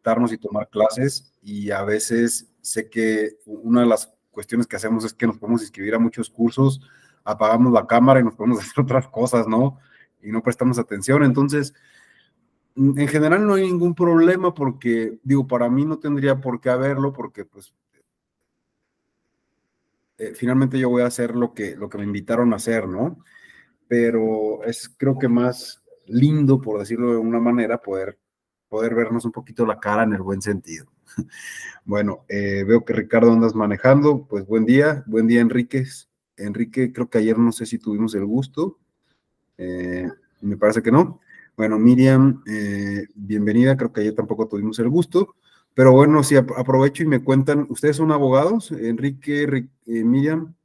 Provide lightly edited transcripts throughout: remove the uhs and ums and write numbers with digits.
conectarnos y tomar clases, y a veces sé que una de las cuestiones que hacemos es que nos podemos inscribir a muchos cursos, apagamos la cámara y nos podemos hacer otras cosas, ¿no? Y no prestamos atención. Entonces, en general no hay ningún problema porque, digo, para mí no tendría por qué haberlo porque, pues, finalmente yo voy a hacer lo que me invitaron a hacer, ¿no? Pero es creo que más lindo, por decirlo de una manera, poder vernos un poquito la cara en el buen sentido. Bueno, veo que Ricardo andas manejando, pues buen día Enríquez. Enrique, creo que ayer no sé si tuvimos el gusto, me parece que no. Bueno, Miriam, bienvenida, creo que ayer tampoco tuvimos el gusto, pero bueno, si aprovecho y me cuentan, ¿ustedes son abogados? Enrique, Miriam.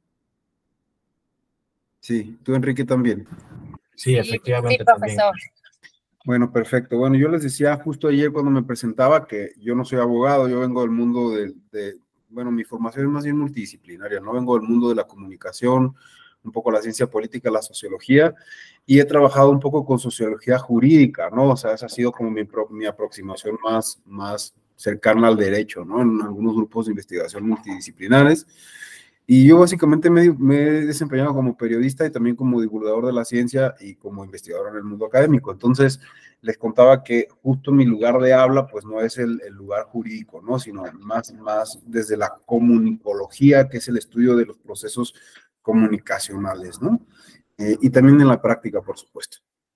Sí, tú Enrique también. Sí, efectivamente. Sí, profesor. También. Bueno, perfecto. Bueno, yo les decía justo ayer cuando me presentaba que yo no soy abogado, yo vengo del mundo bueno, mi formación es más bien multidisciplinaria, ¿no? Vengo del mundo de la comunicación, un poco la ciencia política, la sociología, y he trabajado un poco con sociología jurídica, ¿no? O sea, esa ha sido como mi aproximación más cercana al derecho, ¿no? En algunos grupos de investigación multidisciplinares. Y yo básicamente me he desempeñado como periodista y también como divulgador de la ciencia y como investigador en el mundo académico. Entonces, les contaba que justo mi lugar de habla, pues no es el lugar jurídico, ¿no? Sino más desde la comunicología, que es el estudio de los procesos comunicacionales, ¿no? Y también en la práctica, por supuesto.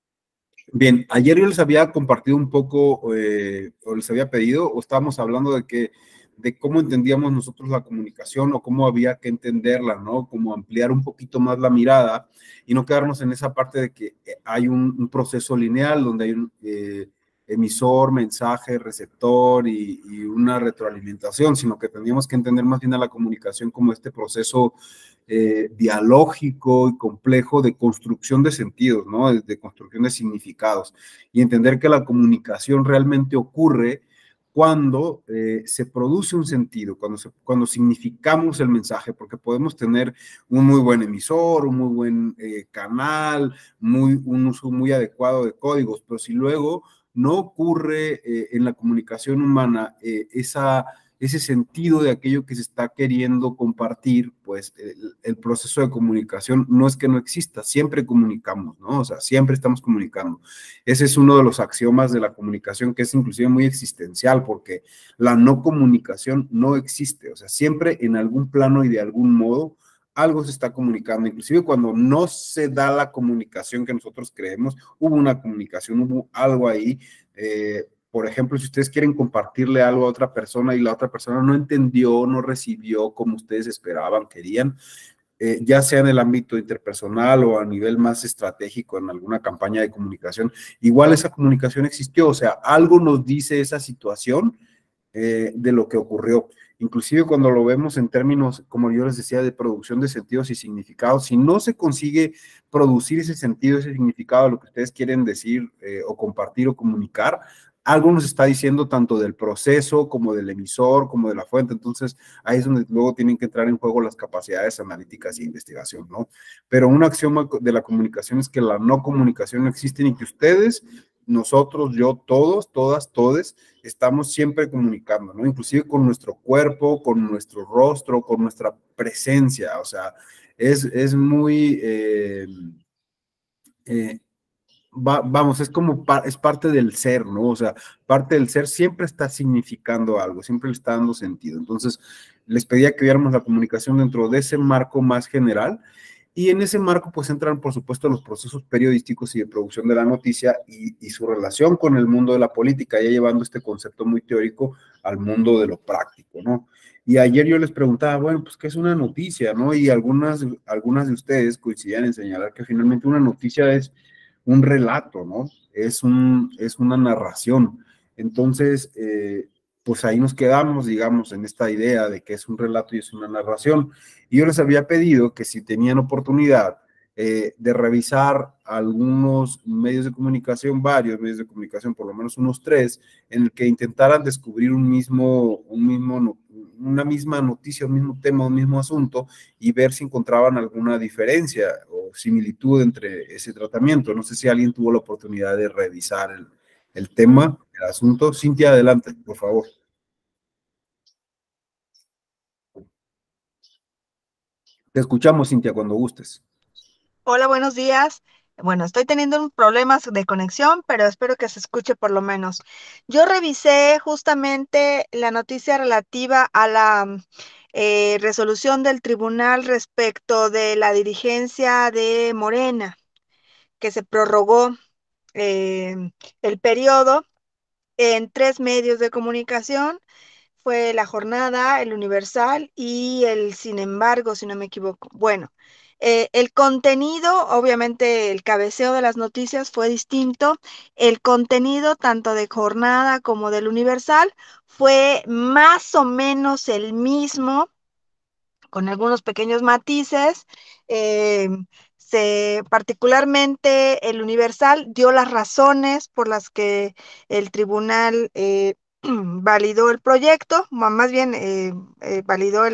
Bien, ayer yo les había compartido un poco, o les había pedido, o estábamos hablando de cómo entendíamos nosotros la comunicación o cómo había que entenderla, ¿no? Como ampliar un poquito más la mirada y no quedarnos en esa parte de que hay un proceso lineal donde hay un emisor, mensaje, receptor y una retroalimentación, sino que tendríamos que entender más bien a la comunicación como este proceso dialógico y complejo de construcción de sentidos, ¿no? De construcción de significados y entender que la comunicación realmente ocurre cuando se produce un sentido, cuando significamos el mensaje, porque podemos tener un muy buen emisor, un muy buen canal, un uso muy adecuado de códigos, pero si luego no ocurre en la comunicación humana ese sentido de aquello que se está queriendo compartir, pues el proceso de comunicación no es que no exista, siempre comunicamos, ¿no? O sea, siempre estamos comunicando. Ese es uno de los axiomas de la comunicación que es inclusive muy existencial, porque la no comunicación no existe, o sea, siempre en algún plano y de algún modo algo se está comunicando, inclusive cuando no se da la comunicación que nosotros creemos, hubo una comunicación, hubo algo ahí. Por ejemplo, si ustedes quieren compartirle algo a otra persona y la otra persona no entendió, no recibió como ustedes esperaban, querían, ya sea en el ámbito interpersonal o a nivel más estratégico en alguna campaña de comunicación, igual esa comunicación existió, o sea, algo nos dice esa situación de lo que ocurrió. Inclusive cuando lo vemos en términos, como yo les decía, de producción de sentidos y significados, si no se consigue producir ese sentido, ese significado, lo que ustedes quieren decir o compartir o comunicar, algo nos está diciendo tanto del proceso como del emisor, como de la fuente. Entonces, ahí es donde luego tienen que entrar en juego las capacidades analíticas y investigación, ¿no? Pero un axioma de la comunicación es que la no comunicación no existe y que ustedes, nosotros, yo, todos, todas, todes, estamos siempre comunicando, ¿no? Inclusive con nuestro cuerpo, con nuestro rostro, con nuestra presencia. O sea, es muy... vamos, es como, es parte del ser, ¿no? O sea, parte del ser siempre está significando algo, siempre le está dando sentido. Entonces, les pedía que viéramos la comunicación dentro de ese marco más general, y en ese marco pues entran por supuesto los procesos periodísticos y de producción de la noticia y su relación con el mundo de la política, ya llevando este concepto muy teórico al mundo de lo práctico, ¿no? Y ayer yo les preguntaba, bueno, pues, ¿qué es una noticia, no? Y algunas de ustedes coincidían en señalar que finalmente una noticia es un relato, ¿no? Es una narración. Entonces, pues ahí nos quedamos, digamos, en esta idea de que es un relato y es una narración. Y yo les había pedido que si tenían oportunidad de revisar algunos medios de comunicación, varios medios de comunicación, por lo menos unos 3, en el que intentaran descubrir una misma noticia, un mismo tema, un mismo asunto, y ver si encontraban alguna diferencia o similitud entre ese tratamiento. No sé si alguien tuvo la oportunidad de revisar el tema, el asunto. Cintia, adelante, por favor. Te escuchamos, Cintia, cuando gustes. Hola, buenos días. Bueno, estoy teniendo un problemas de conexión, pero espero que se escuche por lo menos. Yo revisé justamente la noticia relativa a la resolución del tribunal respecto de la dirigencia de Morena, que se prorrogó eh, el periodo en 3 medios de comunicación. Fue La Jornada, El Universal y el Sin embargo, si no me equivoco. Bueno, el contenido, obviamente el cabeceo de las noticias fue distinto. El contenido tanto de Jornada como del Universal fue más o menos el mismo, con algunos pequeños matices. Eh, Particularmente el Universal dio las razones por las que el tribunal validó el proyecto, más bien validó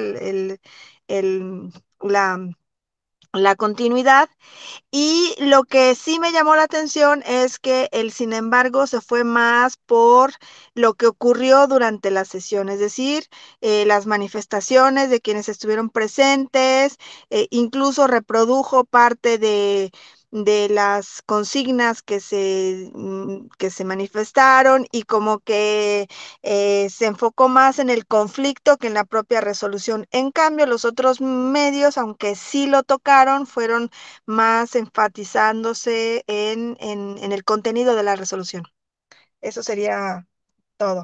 la, la continuidad. Y lo que sí me llamó la atención es que el sin embargo se fue más por lo que ocurrió durante la sesión, es decir, las manifestaciones de quienes estuvieron presentes, incluso reprodujo parte de las consignas que se manifestaron, y como que se enfocó más en el conflicto que en la propia resolución. En cambio, los otros medios, aunque sí lo tocaron, fueron más enfatizándose en el contenido de la resolución. Eso sería todo.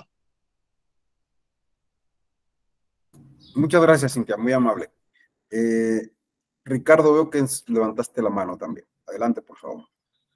Muchas gracias, Cintia, muy amable. Ricardo, veo que levantaste la mano también. Adelante, por favor.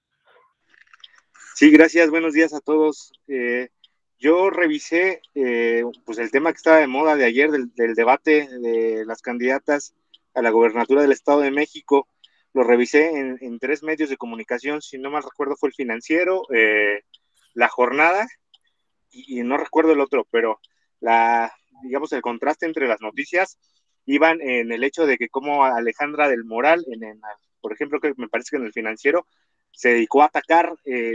Sí, gracias. Buenos días a todos. Yo revisé pues el tema que estaba de moda de ayer, del debate de las candidatas a la gobernatura del Estado de México. Lo revisé en 3 medios de comunicación, si no mal recuerdo fue El Financiero, La Jornada y no recuerdo el otro, pero digamos, el contraste entre las noticias iban en el hecho de que como Alejandra del Moral, por ejemplo, que me parece que en El Financiero, se dedicó a atacar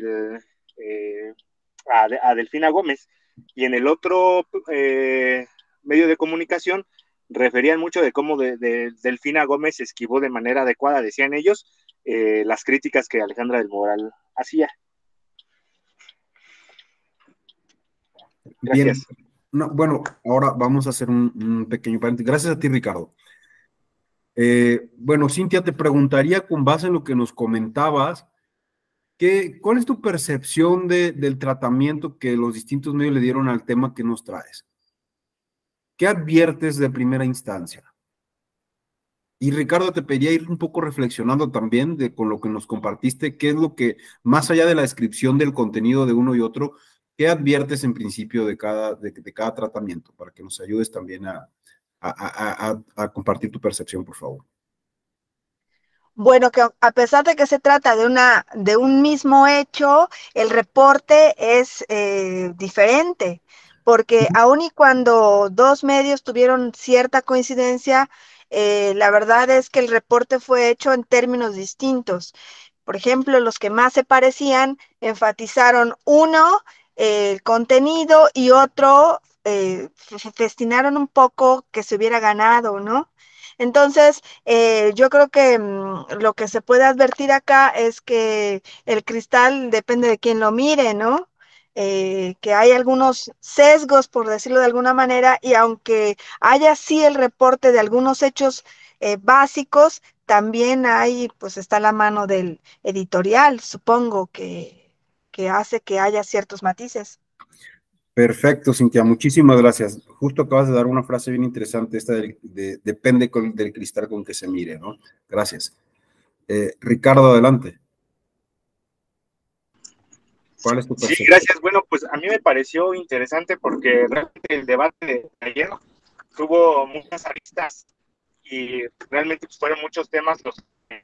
a Delfina Gómez, y en el otro medio de comunicación referían mucho de cómo Delfina Gómez esquivó de manera adecuada, decían ellos, las críticas que Alejandra del Moral hacía. Gracias. Bien. No, bueno, ahora vamos a hacer un pequeño paréntesis. Gracias a ti, Ricardo. Bueno, Cintia, te preguntaría con base en lo que nos comentabas, ¿cuál es tu percepción del tratamiento que los distintos medios le dieron al tema que nos traes? ¿Qué adviertes de primera instancia? Y Ricardo, te pedía ir un poco reflexionando también con lo que nos compartiste, qué es lo que, más allá de la descripción del contenido de uno y otro, ¿qué adviertes en principio de cada tratamiento? Para que nos ayudes también a compartir tu percepción, por favor. Bueno, que a pesar de que se trata de un mismo hecho, el reporte es diferente, porque aun y cuando 2 medios tuvieron cierta coincidencia, la verdad es que el reporte fue hecho en términos distintos. Por ejemplo, los que más se parecían enfatizaron uno, el contenido, y otro, destinaron un poco que se hubiera ganado, ¿no? Entonces, yo creo que lo que se puede advertir acá es que el cristal depende de quién lo mire, ¿no? Que hay algunos sesgos, por decirlo de alguna manera, y aunque haya sí el reporte de algunos hechos básicos, también pues está la mano del editorial, supongo, que hace que haya ciertos matices. Perfecto, Cintia, muchísimas gracias. Justo acabas de dar una frase bien interesante, esta depende del cristal con que se mire, ¿no? Gracias. Ricardo, adelante. ¿Cuál es tu percepción? Sí, gracias. Bueno, pues a mí me pareció interesante porque realmente el debate de ayer tuvo muchas aristas y realmente pues, fueron muchos temas los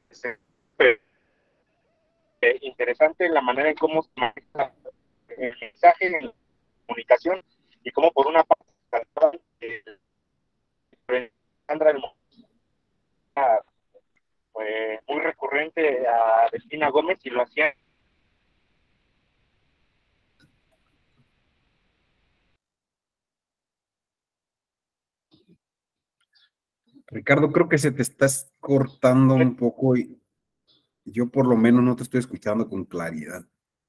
interesante la manera en cómo se maneja el mensaje en la comunicación y cómo por una parte Sandra fue muy recurrente a Delfina Gómez y lo hacía Ricardo, creo que se te estás cortando un poco y yo por lo menos no te estoy escuchando con claridad.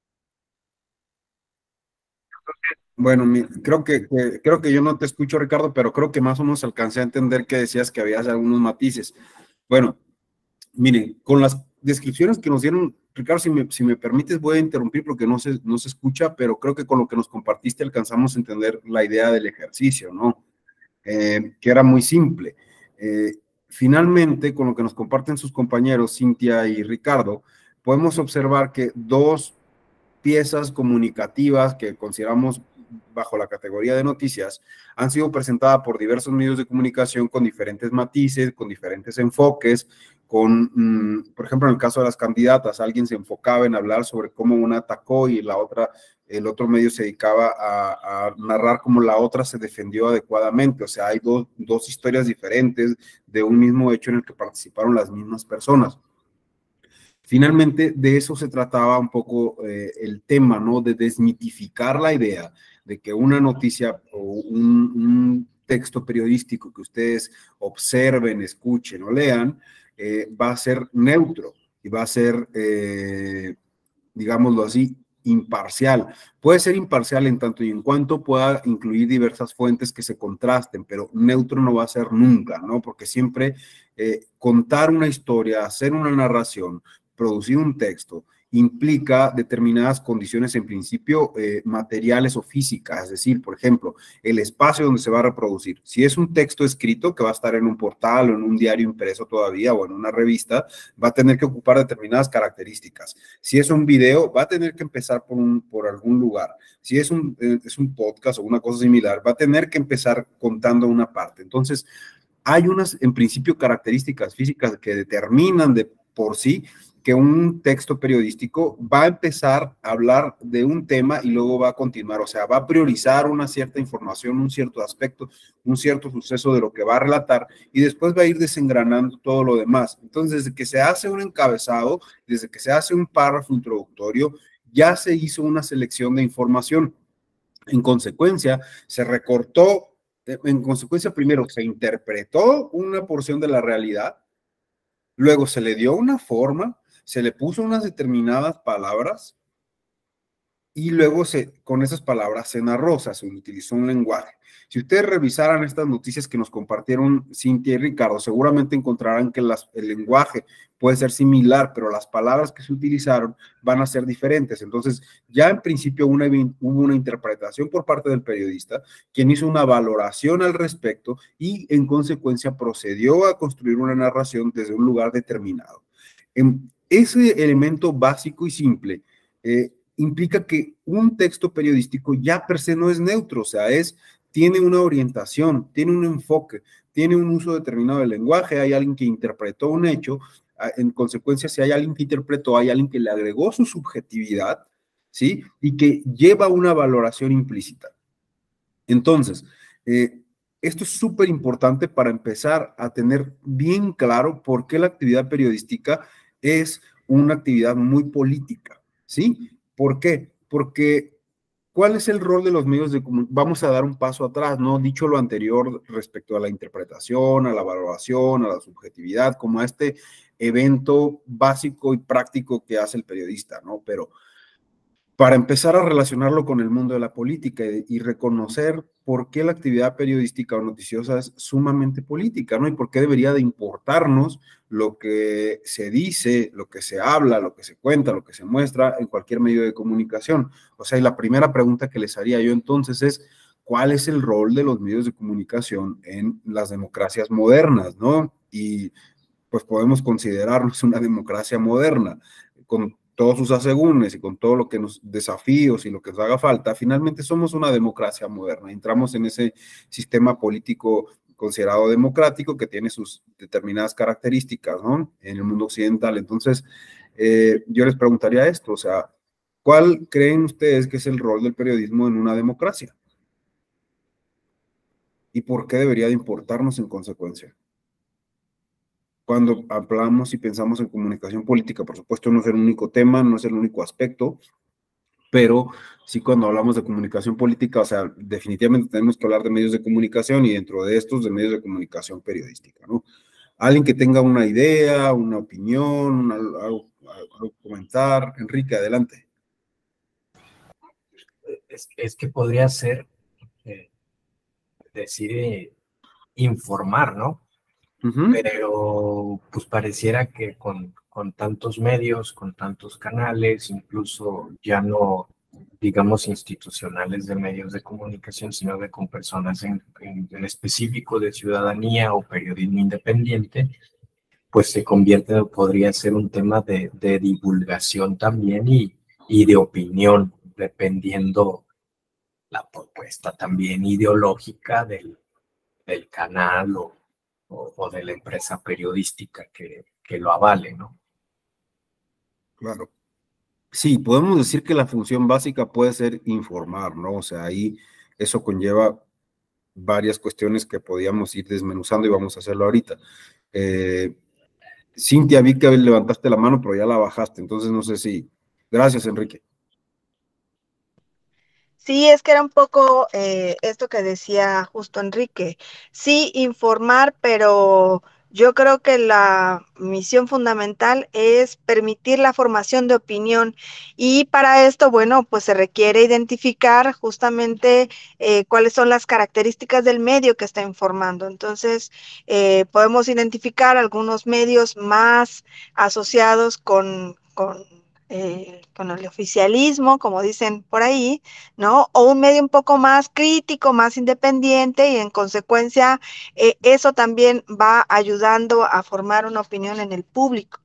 Bueno, creo que yo no te escucho, Ricardo, pero creo que más o menos alcancé a entender que decías que había algunos matices. Bueno, miren, con las descripciones que nos dieron, Ricardo, si me permites, voy a interrumpir porque no se escucha, pero creo que con lo que nos compartiste alcanzamos a entender la idea del ejercicio, ¿no? Que era muy simple. Finalmente, con lo que nos comparten sus compañeros, Cintia y Ricardo, podemos observar que dos piezas comunicativas que consideramos bajo la categoría de noticias han sido presentadas por diversos medios de comunicación con diferentes matices, con diferentes enfoques, por ejemplo, en el caso de las candidatas, alguien se enfocaba en hablar sobre cómo una atacó y el otro medio se dedicaba a narrar cómo la otra se defendió adecuadamente. O sea, hay dos historias diferentes de un mismo hecho en el que participaron las mismas personas. Finalmente, de eso se trataba un poco el tema, ¿no? De desmitificar la idea de que una noticia o un texto periodístico que ustedes observen, escuchen o lean, va a ser neutro y va a ser, digámoslo así, imparcial. Puede ser imparcial en tanto y en cuanto pueda incluir diversas fuentes que se contrasten, pero neutro no va a ser nunca, ¿no? Porque siempre contar una historia, hacer una narración, producir un texto, implica determinadas condiciones en principio materiales o físicas, es decir, por ejemplo, el espacio donde se va a reproducir. Si es un texto escrito que va a estar en un portal o en un diario impreso todavía o en una revista, va a tener que ocupar determinadas características. Si es un video, va a tener que empezar por algún lugar. Si es un podcast o una cosa similar, va a tener que empezar contando una parte. Entonces, hay unas, en principio, características físicas que determinan de por sí que un texto periodístico va a empezar a hablar de un tema y luego va a continuar, o sea, va a priorizar una cierta información, un cierto aspecto, un cierto suceso de lo que va a relatar y después va a ir desengranando todo lo demás. Entonces, desde que se hace un encabezado, desde que se hace un párrafo introductorio, ya se hizo una selección de información. En consecuencia, se recortó, en consecuencia, primero se interpretó una porción de la realidad, luego se le dio una forma, se le puso unas determinadas palabras y luego con esas palabras se narró, o sea, se utilizó un lenguaje. Si ustedes revisaran estas noticias que nos compartieron Cintia y Ricardo, seguramente encontrarán que el lenguaje puede ser similar, pero las palabras que se utilizaron van a ser diferentes. Entonces, ya en principio hubo una interpretación por parte del periodista, quien hizo una valoración al respecto y en consecuencia procedió a construir una narración desde un lugar determinado. Ese elemento básico y simple implica que un texto periodístico ya per se no es neutro, o sea, tiene una orientación, tiene un enfoque, tiene un uso determinado del lenguaje, hay alguien que interpretó un hecho, en consecuencia, si hay alguien que interpretó, hay alguien que le agregó su subjetividad, ¿sí? Y que lleva una valoración implícita. Entonces, esto es súper importante para empezar a tener bien claro por qué la actividad periodística es una actividad muy política, ¿sí? ¿Por qué? Porque, ¿cuál es el rol de los medios de comunicación? Vamos a dar un paso atrás, ¿no? Dicho lo anterior respecto a la interpretación, a la valoración, a la subjetividad, como a este evento básico y práctico que hace el periodista, ¿no? Pero para empezar a relacionarlo con el mundo de la política y reconocer por qué la actividad periodística o noticiosa es sumamente política, ¿no? Y por qué debería de importarnos lo que se dice, lo que se habla, lo que se cuenta, lo que se muestra en cualquier medio de comunicación. O sea, y la primera pregunta que les haría yo entonces es, ¿cuál es el rol de los medios de comunicación en las democracias modernas, ¿no? Y pues podemos considerarnos una democracia moderna, con todos sus asegúnes y con todo lo que nos desafíos y lo que nos haga falta, finalmente somos una democracia moderna. Entramos en ese sistema político considerado democrático que tiene sus determinadas características, ¿no? En el mundo occidental. Entonces, yo les preguntaría esto, o sea, ¿cuál creen ustedes que es el rol del periodismo en una democracia? ¿Y por qué debería de importarnos en consecuencia? Cuando hablamos y pensamos en comunicación política, por supuesto, no es el único tema, no es el único aspecto, pero sí cuando hablamos de comunicación política, o sea, definitivamente tenemos que hablar de medios de comunicación y dentro de estos de medios de comunicación periodística, ¿no? Alguien que tenga una idea, una opinión, algo comentar. Enrique, adelante. Es que podría ser decir informar, ¿no? Pero pues pareciera que con tantos medios, con tantos canales, incluso ya no, digamos, institucionales de medios de comunicación, sino de con personas en específico de ciudadanía o periodismo independiente, pues se convierte, podría ser un tema de divulgación también y de opinión, dependiendo la propuesta también ideológica del canal o de la empresa periodística que lo avale, ¿no? Claro. Sí, podemos decir que la función básica puede ser informar, ¿no? O sea, ahí eso conlleva varias cuestiones que podíamos ir desmenuzando y vamos a hacerlo ahorita. Cintia, vi que levantaste la mano, pero ya la bajaste, entonces no sé si... Gracias, Enrique. Sí, es que era un poco esto que decía justo Enrique. Sí, informar, pero yo creo que la misión fundamental es permitir la formación de opinión y para esto, bueno, pues se requiere identificar justamente cuáles son las características del medio que está informando. Entonces, podemos identificar algunos medios más asociados con el oficialismo, como dicen por ahí, ¿no? O un medio un poco más crítico, más independiente y en consecuencia eso también va ayudando a formar una opinión en el público.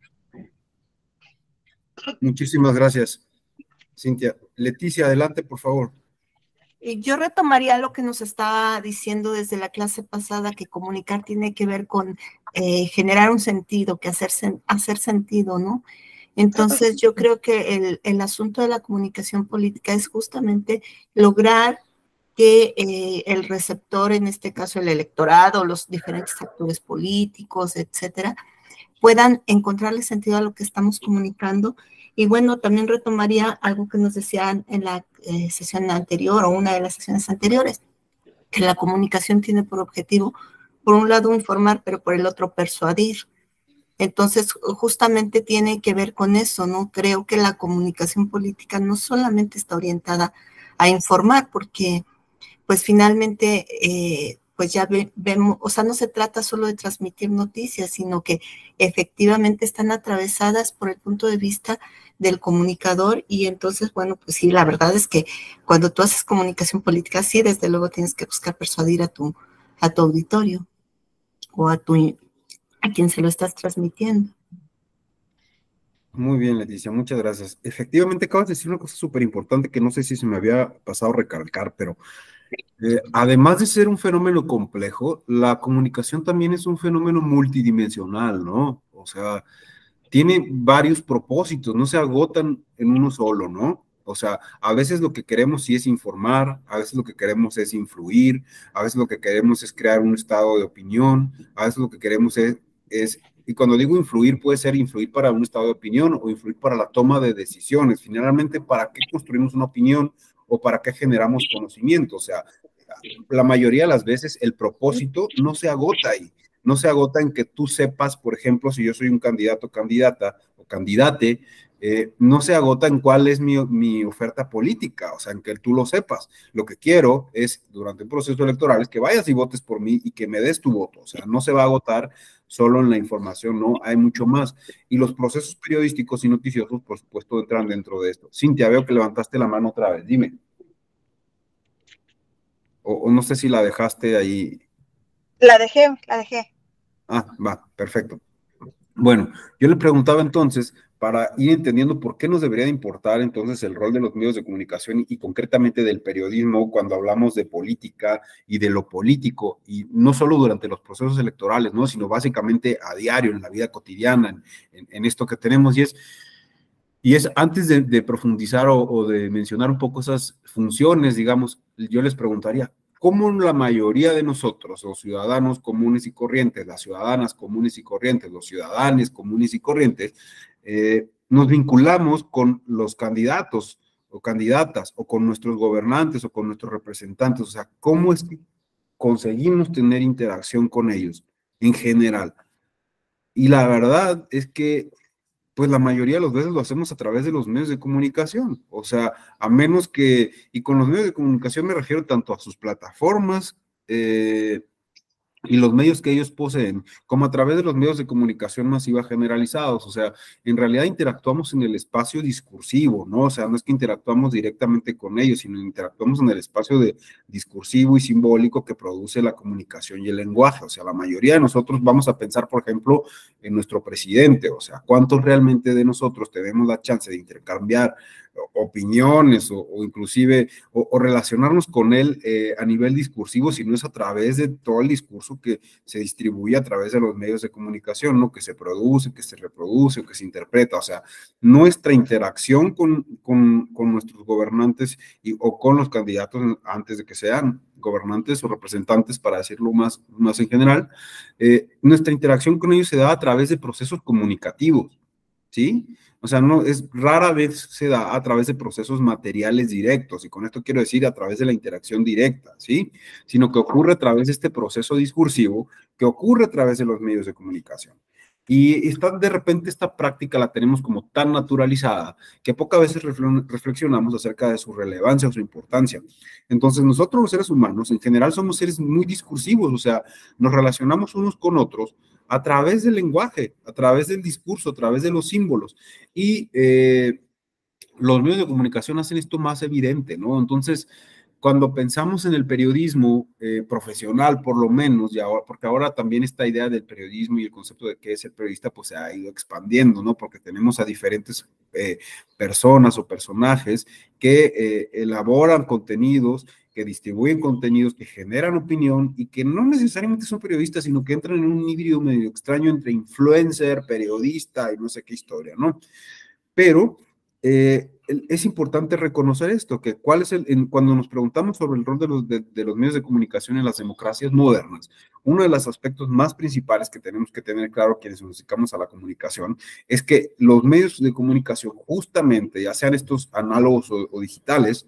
Muchísimas gracias, Cintia. Leticia, adelante, por favor. Yo retomaría lo que nos estaba diciendo desde la clase pasada, que comunicar tiene que ver con generar un sentido, que hacer sentido, ¿no? Entonces, yo creo que el asunto de la comunicación política es justamente lograr que el receptor, en este caso el electorado, los diferentes actores políticos, etcétera, puedan encontrarle sentido a lo que estamos comunicando. Y bueno, también retomaría algo que nos decían en la sesión anterior o una de las sesiones anteriores, que la comunicación tiene por objetivo, por un lado, informar, pero por el otro, persuadir. Entonces, justamente tiene que ver con eso, ¿no? Creo que la comunicación política no solamente está orientada a informar, porque pues finalmente, pues ya vemos, o sea, no se trata solo de transmitir noticias, sino que efectivamente están atravesadas por el punto de vista del comunicador y entonces, bueno, pues sí, la verdad es que cuando tú haces comunicación política, sí, desde luego tienes que buscar persuadir a tu auditorio o a quien se lo estás transmitiendo. Muy bien, Leticia, muchas gracias. Efectivamente, acabas de decir una cosa súper importante que no sé si se me había pasado a recalcar, pero además de ser un fenómeno complejo, la comunicación también es un fenómeno multidimensional, ¿no? O sea, tiene varios propósitos, no se agotan en uno solo, ¿no? O sea, a veces lo que queremos sí es informar, a veces lo que queremos es influir, a veces lo que queremos es crear un estado de opinión, a veces lo que queremos y cuando digo influir, puede ser influir para un estado de opinión o influir para la toma de decisiones. Finalmente, ¿para qué construimos una opinión o para qué generamos conocimiento? O sea, la mayoría de las veces el propósito no se agota ahí. No se agota en que tú sepas, por ejemplo, si yo soy un candidato, candidata o candidate, no se agota en cuál es mi oferta política, o sea, en que tú lo sepas. Lo que quiero es, durante un proceso electoral, es que vayas y votes por mí y que me des tu voto. O sea, no se va a agotar solo en la información, no, hay mucho más. Y los procesos periodísticos y noticiosos, por supuesto, entran dentro de esto. Cintia, veo que levantaste la mano otra vez, dime. O no sé si la dejaste ahí. La dejé. Ah, va, perfecto. Bueno, yo le preguntaba entonces, para ir entendiendo por qué nos debería de importar entonces el rol de los medios de comunicación y concretamente del periodismo cuando hablamos de política y de lo político, y no solo durante los procesos electorales, ¿no? Sino básicamente a diario, en la vida cotidiana, en esto que tenemos, y es antes de profundizar o de mencionar un poco esas funciones, digamos, yo les preguntaría, ¿cómo la mayoría de nosotros, los ciudadanos comunes y corrientes, las ciudadanas comunes y corrientes, los ciudadanos comunes y corrientes, nos vinculamos con los candidatos o candidatas, o con nuestros gobernantes, o con nuestros representantes. O sea, ¿cómo es que conseguimos tener interacción con ellos en general? Y la verdad es que, pues la mayoría de las veces lo hacemos a través de los medios de comunicación. O sea, a menos que, y con los medios de comunicación me refiero tanto a sus plataformas, y los medios que ellos poseen, como a través de los medios de comunicación masiva generalizados. O sea, en realidad interactuamos en el espacio discursivo, ¿no? O sea, no es que interactuamos directamente con ellos, sino interactuamos en el espacio de discursivo y simbólico que produce la comunicación y el lenguaje. O sea, la mayoría de nosotros vamos a pensar, por ejemplo, en nuestro presidente. O sea, ¿cuántos realmente de nosotros tenemos la chance de intercambiar opiniones o inclusive o relacionarnos con él a nivel discursivo, si no es a través de todo el discurso que se distribuye a través de los medios de comunicación, ¿no? Que se produce, que se reproduce o que se interpreta? O sea, nuestra interacción con nuestros gobernantes o con los candidatos antes de que sean gobernantes o representantes, para decirlo más en general, nuestra interacción con ellos se da a través de procesos comunicativos, ¿sí? O sea, no, rara vez se da a través de procesos materiales directos, y con esto quiero decir a través de la interacción directa, ¿sí? Sino que ocurre a través de este proceso discursivo que ocurre a través de los medios de comunicación. Y de repente esta práctica la tenemos como tan naturalizada que pocas veces reflexionamos acerca de su relevancia o su importancia. Entonces nosotros los seres humanos en general somos seres muy discursivos. O sea, nos relacionamos unos con otros a través del lenguaje, a través del discurso, a través de los símbolos. Y los medios de comunicación hacen esto más evidente, ¿no? Entonces, cuando pensamos en el periodismo profesional, por lo menos, porque ahora también esta idea del periodismo y el concepto de qué es el periodista, pues se ha ido expandiendo, ¿no? Porque tenemos a diferentes personas o personajes que elaboran contenidos, que distribuyen contenidos, que generan opinión y que no necesariamente son periodistas, sino que entran en un híbrido medio extraño entre influencer, periodista y no sé qué historia, ¿no? Pero es importante reconocer esto, que cuando nos preguntamos sobre el rol de los medios de comunicación en las democracias modernas, uno de los aspectos más principales que tenemos que tener claro quienes nos dedicamos a la comunicación es que los medios de comunicación, justamente, ya sean estos análogos o digitales,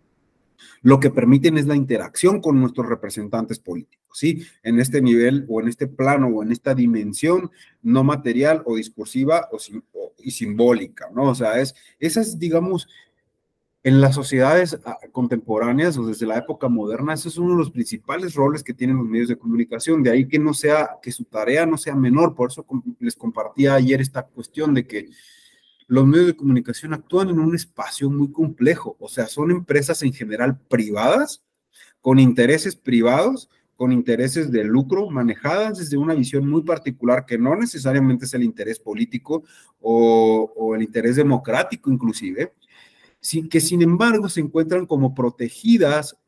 lo que permiten es la interacción con nuestros representantes políticos, ¿sí? En este nivel o en este plano o en esta dimensión no material o discursiva y simbólica, ¿no? O sea, esa es, digamos, en las sociedades contemporáneas o desde la época moderna, ese es uno de los principales roles que tienen los medios de comunicación. De ahí que su tarea no sea menor. Por eso les compartía ayer esta cuestión de que los medios de comunicación actúan en un espacio muy complejo. O sea, son empresas en general privadas, con intereses privados, con intereses de lucro, manejadas desde una visión muy particular que no necesariamente es el interés político o el interés democrático inclusive, que sin embargo se encuentran como protegidas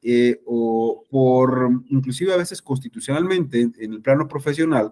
o inclusive a veces constitucionalmente en el plano profesional,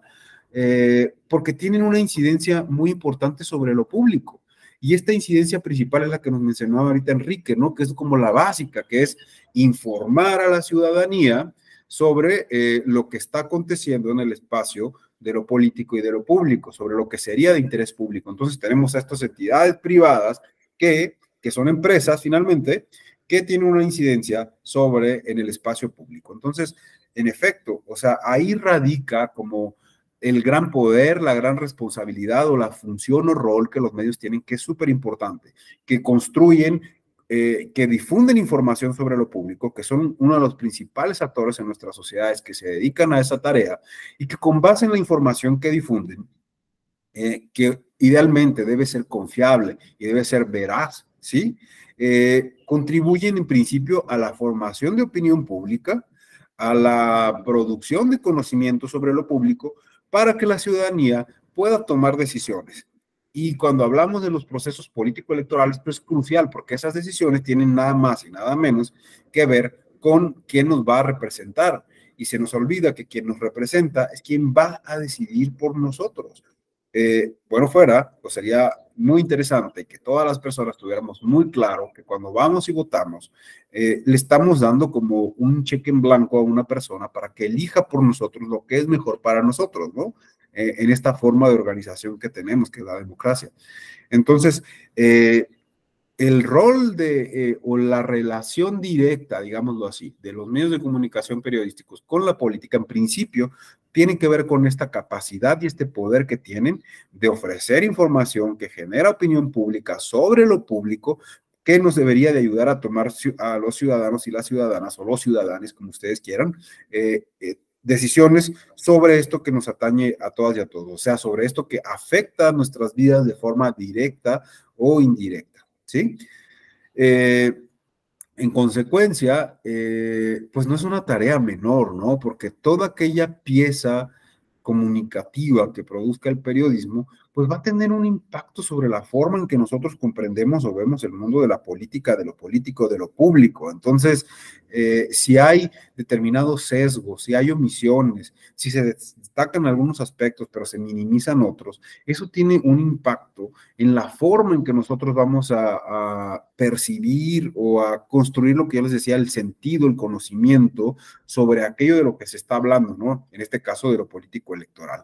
porque tienen una incidencia muy importante sobre lo público. Y esta incidencia principal es la que nos mencionaba ahorita Enrique, ¿no? Que es como la básica, que es informar a la ciudadanía sobre lo que está aconteciendo en el espacio de lo político y de lo público, sobre lo que sería de interés público. Entonces tenemos a estas entidades privadas que son empresas finalmente, que tienen una incidencia en el espacio público. Entonces, en efecto, o sea, ahí radica como el gran poder, la gran responsabilidad o la función o rol que los medios tienen, que es súper importante, que construyen, que difunden información sobre lo público, que son uno de los principales actores en nuestras sociedades que se dedican a esa tarea y que con base en la información que difunden, que idealmente debe ser confiable y debe ser veraz, ¿sí? Contribuyen en principio a la formación de opinión pública, a la producción de conocimiento sobre lo público, para que la ciudadanía pueda tomar decisiones. Y cuando hablamos de los procesos político-electorales, pues es crucial, porque esas decisiones tienen nada más y nada menos que ver con quién nos va a representar. Y se nos olvida que quien nos representa es quien va a decidir por nosotros. Bueno, pues sería muy interesante que todas las personas tuviéramos muy claro que cuando vamos y votamos, le estamos dando como un cheque en blanco a una persona para que elija por nosotros lo que es mejor para nosotros, ¿no? En esta forma de organización que tenemos, que es la democracia. Entonces, el rol o la relación directa, digámoslo así, de los medios de comunicación periodísticos con la política, en principio, tiene que ver con esta capacidad y este poder que tienen de ofrecer información que genera opinión pública sobre lo público, que nos debería de ayudar a tomar a los ciudadanos y las ciudadanas, o los ciudadanos, como ustedes quieran, decisiones sobre esto que nos atañe a todas y a todos, o sea, sobre esto que afecta a nuestras vidas de forma directa o indirecta, ¿sí? En consecuencia, pues no es una tarea menor, ¿no? Porque toda aquella pieza comunicativa que produzca el periodismo, pues va a tener un impacto sobre la forma en que nosotros comprendemos o vemos el mundo de la política, de lo político, de lo público. Entonces, si hay determinados sesgos, si hay omisiones, si se destacan algunos aspectos, pero se minimizan otros, eso tiene un impacto en la forma en que nosotros vamos a percibir o a construir lo que yo les decía, el sentido, el conocimiento sobre aquello de lo que se está hablando, ¿no? En este caso de lo político electoral.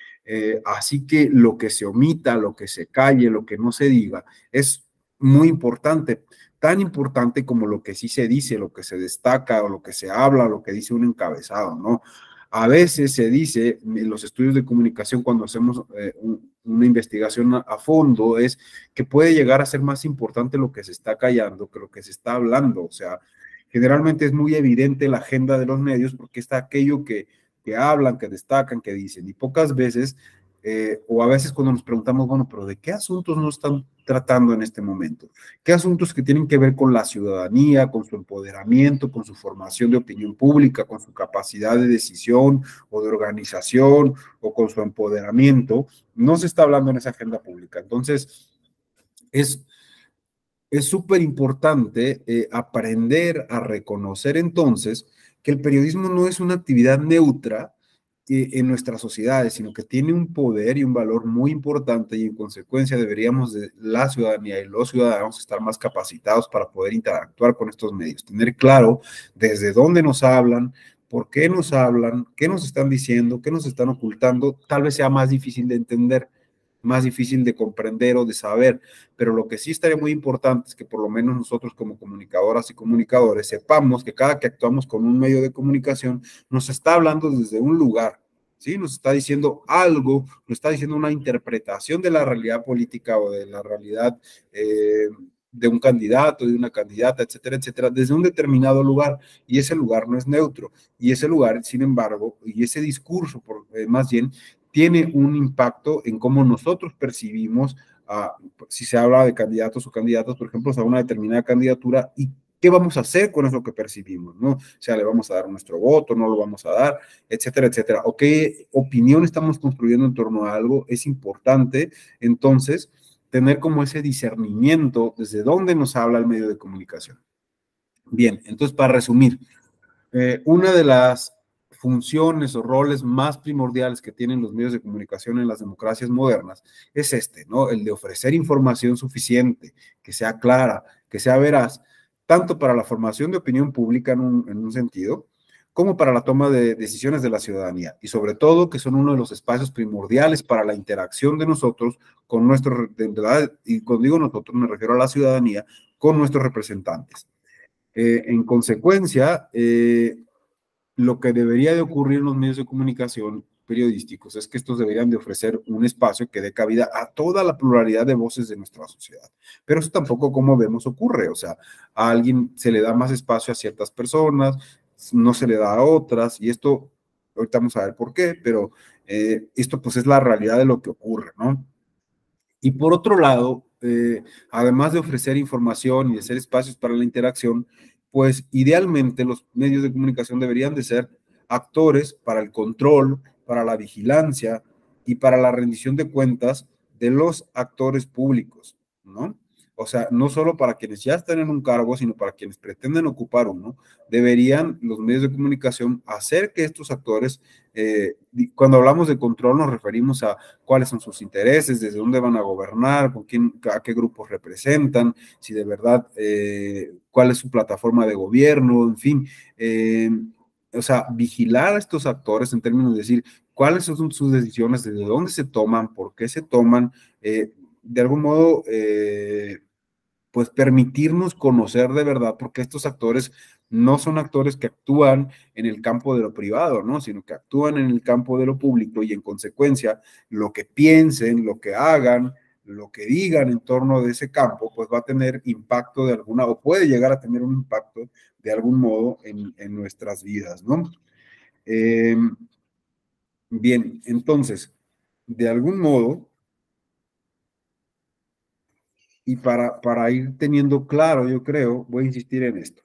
Así que lo que se omita, lo que se calle, lo que no se diga, es muy importante, tan importante como lo que sí se dice, lo que se destaca o lo que se habla, lo que dice un encabezado, ¿no? A veces se dice en los estudios de comunicación cuando hacemos una investigación a fondo, es que puede llegar a ser más importante lo que se está callando que lo que se está hablando. O sea, generalmente es muy evidente la agenda de los medios porque está aquello que hablan, que destacan, que dicen, y pocas veces, o a veces cuando nos preguntamos, bueno, pero ¿de qué asuntos no están tratando en este momento? ¿Qué asuntos que tienen que ver con la ciudadanía, con su empoderamiento, con su formación de opinión pública, con su capacidad de decisión o de organización o con su empoderamiento? No se está hablando en esa agenda pública. Entonces, es súper importante aprender a reconocer entonces que el periodismo no es una actividad neutra en nuestras sociedades, sino que tiene un poder y un valor muy importante y en consecuencia deberíamos de la ciudadanía y los ciudadanos estar más capacitados para poder interactuar con estos medios, tener claro desde dónde nos hablan, por qué nos hablan, qué nos están diciendo, qué nos están ocultando, tal vez sea más difícil de entender, más difícil de comprender o de saber, pero lo que sí estaría muy importante es que por lo menos nosotros como comunicadoras y comunicadores sepamos que cada que actuamos con un medio de comunicación nos está hablando desde un lugar, ¿sí? Nos está diciendo algo, nos está diciendo una interpretación de la realidad política o de la realidad de un candidato, de una candidata, etcétera, etcétera, desde un determinado lugar, y ese lugar no es neutro, y ese lugar, sin embargo, y ese discurso, más bien, tiene un impacto en cómo nosotros percibimos, si se habla de candidatos o candidatas, por ejemplo, a una determinada candidatura, y qué vamos a hacer con eso que percibimos, ¿no? O sea, le vamos a dar nuestro voto, no lo vamos a dar, etcétera, etcétera. O qué opinión estamos construyendo en torno a algo, es importante, entonces, tener como ese discernimiento desde dónde nos habla el medio de comunicación. Bien, entonces, para resumir, una de las funciones o roles más primordiales que tienen los medios de comunicación en las democracias modernas es ¿no? El de ofrecer información suficiente, que sea clara, que sea veraz, tanto para la formación de opinión pública en un sentido, como para la toma de decisiones de la ciudadanía, y sobre todo que son uno de los espacios primordiales para la interacción de nosotros con nuestros, y cuando digo nosotros me refiero a la ciudadanía, con nuestros representantes. En consecuencia, lo que debería de ocurrir en los medios de comunicación periodísticos es que estos deberían de ofrecer un espacio que dé cabida a toda la pluralidad de voces de nuestra sociedad. Pero eso tampoco, como vemos, ocurre. O sea, a alguien se le da más espacio a ciertas personas, no se le da a otras, y esto, ahorita vamos a ver por qué, pero esto pues es la realidad de lo que ocurre, ¿no? Y por otro lado, además de ofrecer información y de ser espacios para la interacción, pues idealmente los medios de comunicación deberían de ser actores para el control, para la vigilancia y para la rendición de cuentas de los actores públicos, ¿no? O sea, no solo para quienes ya están en un cargo, sino para quienes pretenden ocupar uno, deberían los medios de comunicación hacer que estos actores, cuando hablamos de control nos referimos a cuáles son sus intereses, desde dónde van a gobernar, con quién, a qué grupos representan, si de verdad, cuál es su plataforma de gobierno, en fin, o sea, vigilar a estos actores en términos de decir cuáles son sus decisiones, desde dónde se toman, por qué se toman, de algún modo, pues permitirnos conocer de verdad, porque estos actores no son actores que actúan en el campo de lo privado, ¿no? Sino que actúan en el campo de lo público y en consecuencia lo que piensen, lo que hagan, lo que digan en torno de ese campo, pues va a tener impacto de alguna, o puede llegar a tener un impacto de algún modo en nuestras vidas, ¿no? Bien, entonces, de algún modo, y para ir teniendo claro, yo creo, voy a insistir en esto.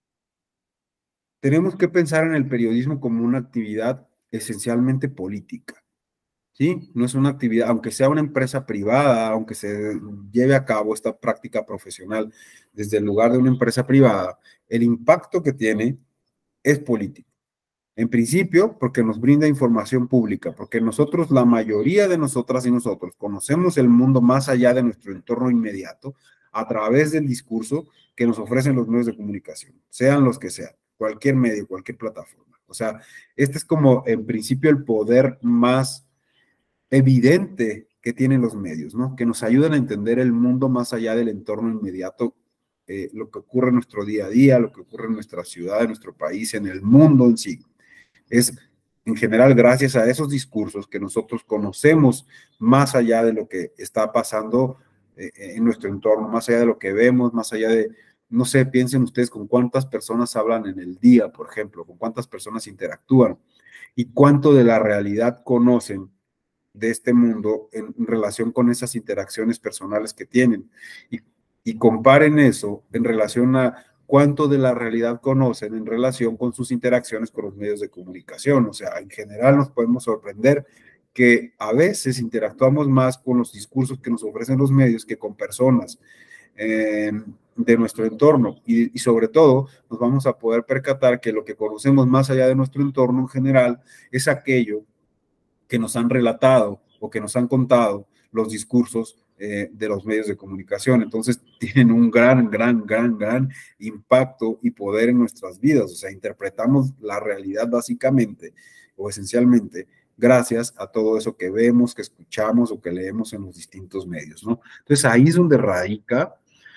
Tenemos que pensar en el periodismo como una actividad esencialmente política, ¿sí? No es una actividad, aunque sea una empresa privada, aunque se lleve a cabo esta práctica profesional desde el lugar de una empresa privada, el impacto que tiene es político. En principio, porque nos brinda información pública, porque nosotros, la mayoría de nosotras y nosotros, conocemos el mundo más allá de nuestro entorno inmediato a través del discurso que nos ofrecen los medios de comunicación, sean los que sean, cualquier medio, cualquier plataforma. O sea, este es como, en principio, el poder más evidente que tienen los medios, ¿no? Que nos ayudan a entender el mundo más allá del entorno inmediato, lo que ocurre en nuestro día a día, lo que ocurre en nuestra ciudad, en nuestro país, en el mundo en sí. Es en general gracias a esos discursos que nosotros conocemos más allá de lo que está pasando en nuestro entorno, más allá de lo que vemos, más allá de, no sé, piensen ustedes con cuántas personas hablan en el día, por ejemplo, con cuántas personas interactúan y cuánto de la realidad conocen de este mundo en relación con esas interacciones personales que tienen. Y comparen eso en relación a cuánto de la realidad conocen en relación con sus interacciones con los medios de comunicación. O sea, en general nos podemos sorprender que a veces interactuamos más con los discursos que nos ofrecen los medios que con personas de nuestro entorno. Y sobre todo, nos vamos a poder percatar que lo que conocemos más allá de nuestro entorno en general es aquello que nos han relatado o que nos han contado los discursos de los medios de comunicación. Entonces tienen un gran impacto y poder en nuestras vidas. O sea, interpretamos la realidad básicamente o esencialmente gracias a todo eso que vemos, que escuchamos o que leemos en los distintos medios, ¿no? Entonces ahí es donde radica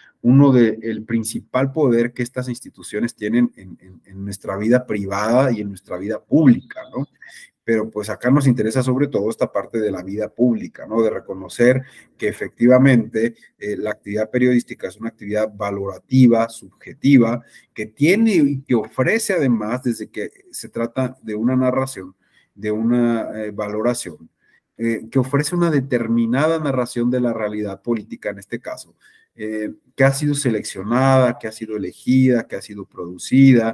el principal poder que estas instituciones tienen en nuestra vida privada y en nuestra vida pública, ¿no? Pero pues acá nos interesa sobre todo esta parte de la vida pública, ¿no? De reconocer que efectivamente la actividad periodística es una actividad valorativa, subjetiva, que tiene y que ofrece además, desde que se trata de una narración, de una valoración, que ofrece una determinada narración de la realidad política en este caso, que ha sido seleccionada, que ha sido elegida, que ha sido producida,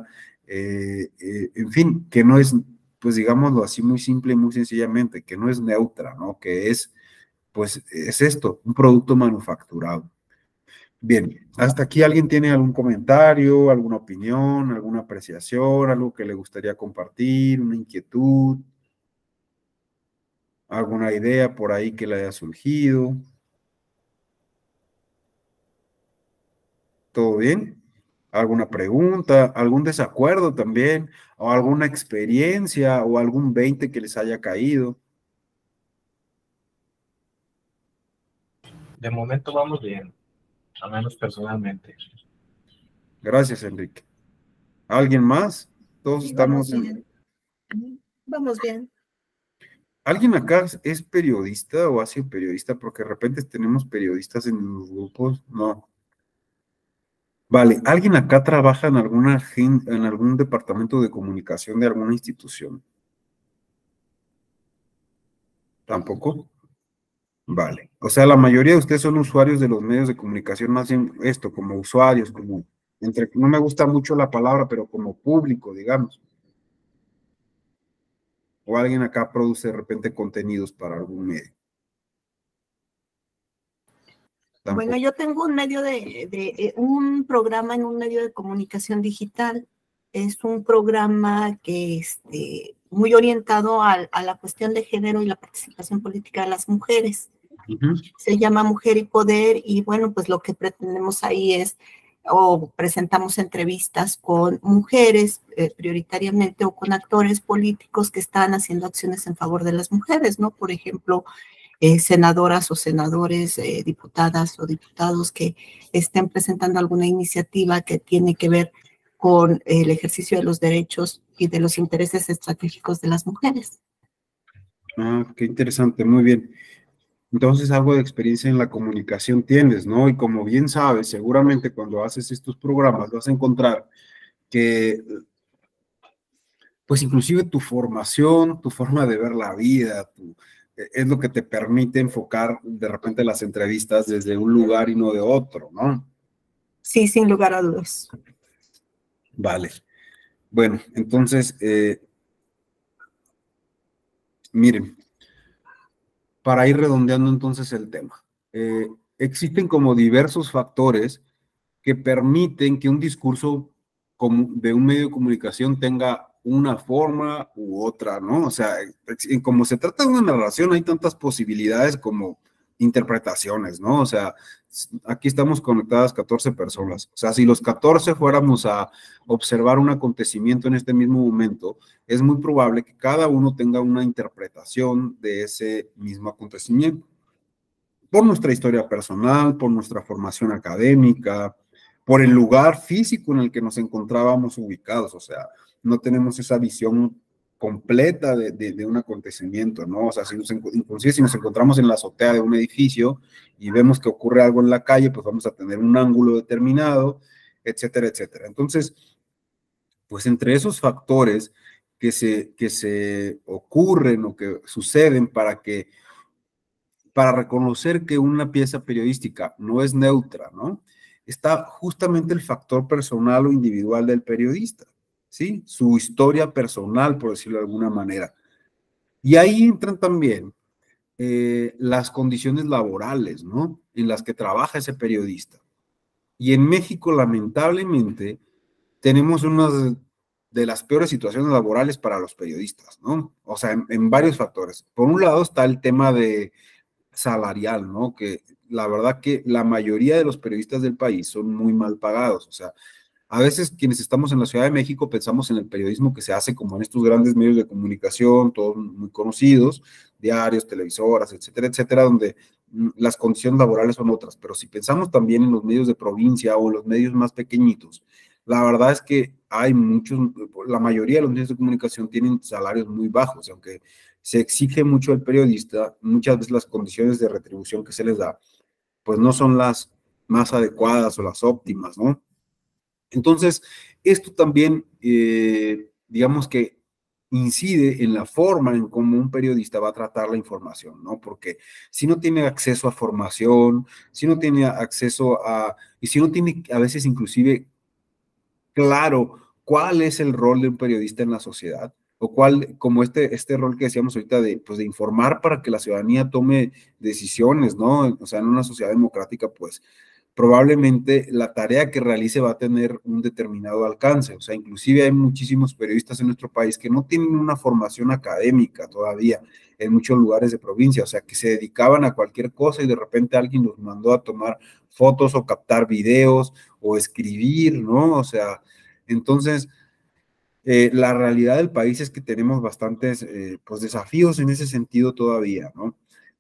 en fin, que no es, pues digámoslo así muy simple y muy sencillamente, que no es neutra, ¿no? Que es, pues es esto, un producto manufacturado. Bien, hasta aquí alguien tiene algún comentario, alguna opinión, alguna apreciación, algo que le gustaría compartir, una inquietud, alguna idea por ahí que le haya surgido. ¿Todo bien? ¿Alguna pregunta, algún desacuerdo también, o alguna experiencia o algún 20 que les haya caído? De momento vamos bien, al menos personalmente. Gracias, Enrique. ¿Alguien más? Todos Sí, estamos bien. Vamos bien. ¿Alguien acá es periodista o ha sido periodista? Porque de repente tenemos periodistas en los grupos. No. Vale, ¿alguien acá trabaja en en algún departamento de comunicación de alguna institución? ¿Tampoco? Vale. O sea, la mayoría de ustedes son usuarios de los medios de comunicación, más bien esto, como usuarios, como, no me gusta mucho la palabra, pero como público, digamos. O alguien acá produce de repente contenidos para algún medio. Tampoco. Bueno, yo tengo un medio un programa en un medio de comunicación digital. Es un programa que muy orientado a la cuestión de género y la participación política de las mujeres. Se llama Mujer y Poder, y bueno, pues lo que pretendemos ahí es, o presentamos entrevistas con mujeres prioritariamente, o con actores políticos que están haciendo acciones en favor de las mujeres, ¿no? Por ejemplo, senadoras o senadores, diputadas o diputados que estén presentando alguna iniciativa que tiene que ver con el ejercicio de los derechos y de los intereses estratégicos de las mujeres. Ah, qué interesante, muy bien. Entonces, algo de experiencia en la comunicación tienes, ¿no? Y como bien sabes, seguramente cuando haces estos programas vas a encontrar que, pues inclusive tu formación, tu forma de ver la vida, es lo que te permite enfocar de repente las entrevistas desde un lugar y no de otro, ¿no? Sí, sin lugar a dudas. Vale. Bueno, entonces, miren, para ir redondeando entonces el tema, existen como diversos factores que permiten que un discurso de un medio de comunicación tenga una forma u otra, ¿no? O sea, como se trata de una narración, hay tantas posibilidades como interpretaciones, ¿no? O sea, aquí estamos conectadas 14 personas. O sea, si los 14 fuéramos a observar un acontecimiento en este mismo momento, es muy probable que cada uno tenga una interpretación de ese mismo acontecimiento. Por nuestra historia personal, por nuestra formación académica, por el lugar físico en el que nos encontrábamos ubicados, o sea, no tenemos esa visión completa de un acontecimiento, ¿no? O sea, inclusive si nos encontramos en la azotea de un edificio y vemos que ocurre algo en la calle, pues vamos a tener un ángulo determinado, etcétera, etcétera. Entonces, pues entre esos factores que se ocurren o que suceden para reconocer que una pieza periodística no es neutra, ¿no? Está justamente el factor personal o individual del periodista, ¿sí? Su historia personal, por decirlo de alguna manera. Y ahí entran también las condiciones laborales, ¿no? En las que trabaja ese periodista. Y en México, lamentablemente, tenemos unas de las peores situaciones laborales para los periodistas, ¿no? O sea, en varios factores. Por un lado está el tema de salarial, ¿no? Que la verdad que la mayoría de los periodistas del país son muy mal pagados. O sea, a veces quienes estamos en la Ciudad de México pensamos en el periodismo que se hace como en estos grandes medios de comunicación, todos muy conocidos, diarios, televisoras, etcétera, etcétera, donde las condiciones laborales son otras. Pero si pensamos también en los medios de provincia o en los medios más pequeñitos, la verdad es que hay muchos, la mayoría de los medios de comunicación tienen salarios muy bajos, aunque se exige mucho al periodista, muchas veces las condiciones de retribución que se les da, pues no son las más adecuadas o las óptimas, ¿no? Entonces, esto también, digamos que incide en la forma en cómo un periodista va a tratar la información, ¿no? Porque si no tiene acceso a formación, si no tiene acceso y si no tiene a veces inclusive claro cuál es el rol de un periodista en la sociedad, o cuál, como este rol que decíamos ahorita pues de informar para que la ciudadanía tome decisiones, ¿no? O sea, en una sociedad democrática, pues probablemente la tarea que realice va a tener un determinado alcance. O sea, inclusive hay muchísimos periodistas en nuestro país que no tienen una formación académica todavía en muchos lugares de provincia, o sea, que se dedicaban a cualquier cosa y de repente alguien los mandó a tomar fotos o captar videos o escribir, ¿no? O sea, entonces, la realidad del país es que tenemos bastantes pues, desafíos en ese sentido todavía, ¿no?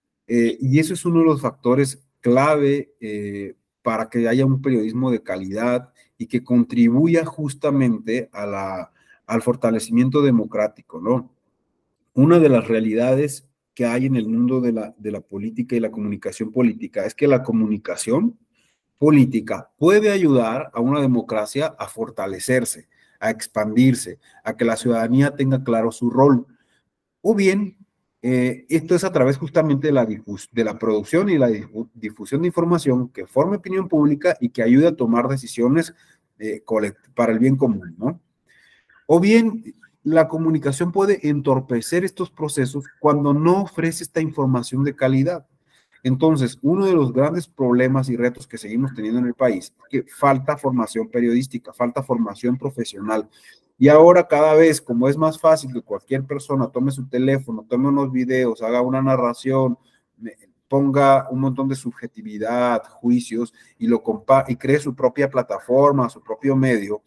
Y eso es uno de los factores clave para que haya un periodismo de calidad y que contribuya justamente al fortalecimiento democrático, ¿no? Una de las realidades que hay en el mundo de la política y la comunicación política es que la comunicación política puede ayudar a una democracia a fortalecerse, a expandirse, a que la ciudadanía tenga claro su rol. O bien, esto es a través justamente de la producción y la difusión de información que forme opinión pública y que ayude a tomar decisiones para el bien común, ¿no? O bien, la comunicación puede entorpecer estos procesos cuando no ofrece esta información de calidad. Entonces, uno de los grandes problemas y retos que seguimos teniendo en el país es que falta formación periodística, falta formación profesional. Y ahora cada vez, como es más fácil que cualquier persona tome su teléfono, tome unos videos, haga una narración, ponga un montón de subjetividad, juicios y cree su propia plataforma, su propio medio,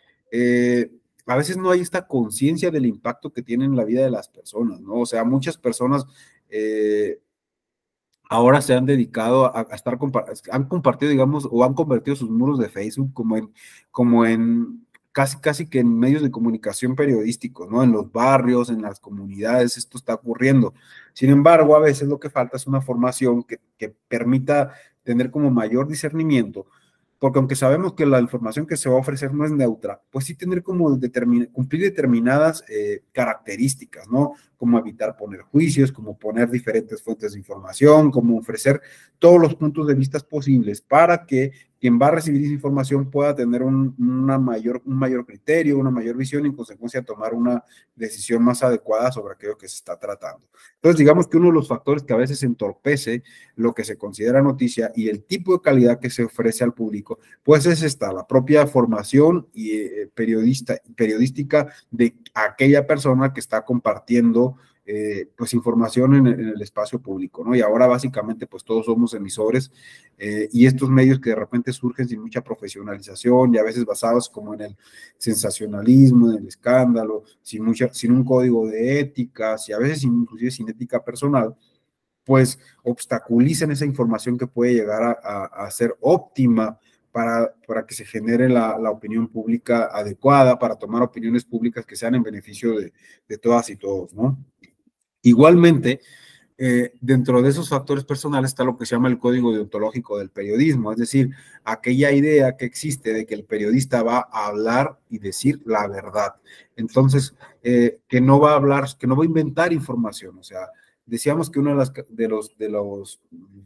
a veces no hay esta conciencia del impacto que tiene en la vida de las personas, ¿no? O sea, muchas personas ahora se han dedicado a estar, han compartido, digamos, o han convertido sus muros de Facebook como en casi que en medios de comunicación periodísticos, ¿no? En los barrios, en las comunidades, esto está ocurriendo. Sin embargo, a veces lo que falta es una formación que permita tener como mayor discernimiento, porque aunque sabemos que la información que se va a ofrecer no es neutra, pues sí tener como cumplir determinadas características, ¿no? Como evitar poner juicios, como poner diferentes fuentes de información, como ofrecer todos los puntos de vista posibles para que quien va a recibir esa información pueda tener un mayor criterio, una mayor visión y en consecuencia tomar una decisión más adecuada sobre aquello que se está tratando. Entonces, digamos que uno de los factores que a veces entorpece lo que se considera noticia y el tipo de calidad que se ofrece al público, pues es la propia formación y, periodística de aquella persona que está compartiendo pues información en el espacio público, ¿no? Y ahora básicamente pues todos somos emisores y estos medios que de repente surgen sin mucha profesionalización y a veces basados como en el sensacionalismo, en el escándalo, sin un código de éticas y a veces inclusive sin ética personal, pues obstaculizan esa información que puede llegar a ser óptima para que se genere la opinión pública adecuada, para tomar opiniones públicas que sean en beneficio de todas y todos, ¿no? Igualmente, dentro de esos factores personales está lo que se llama el código deontológico del periodismo, es decir, aquella idea que existe de que el periodista va a hablar y decir la verdad. Entonces, que no va a hablar, que no va a inventar información. O sea, decíamos que uno de los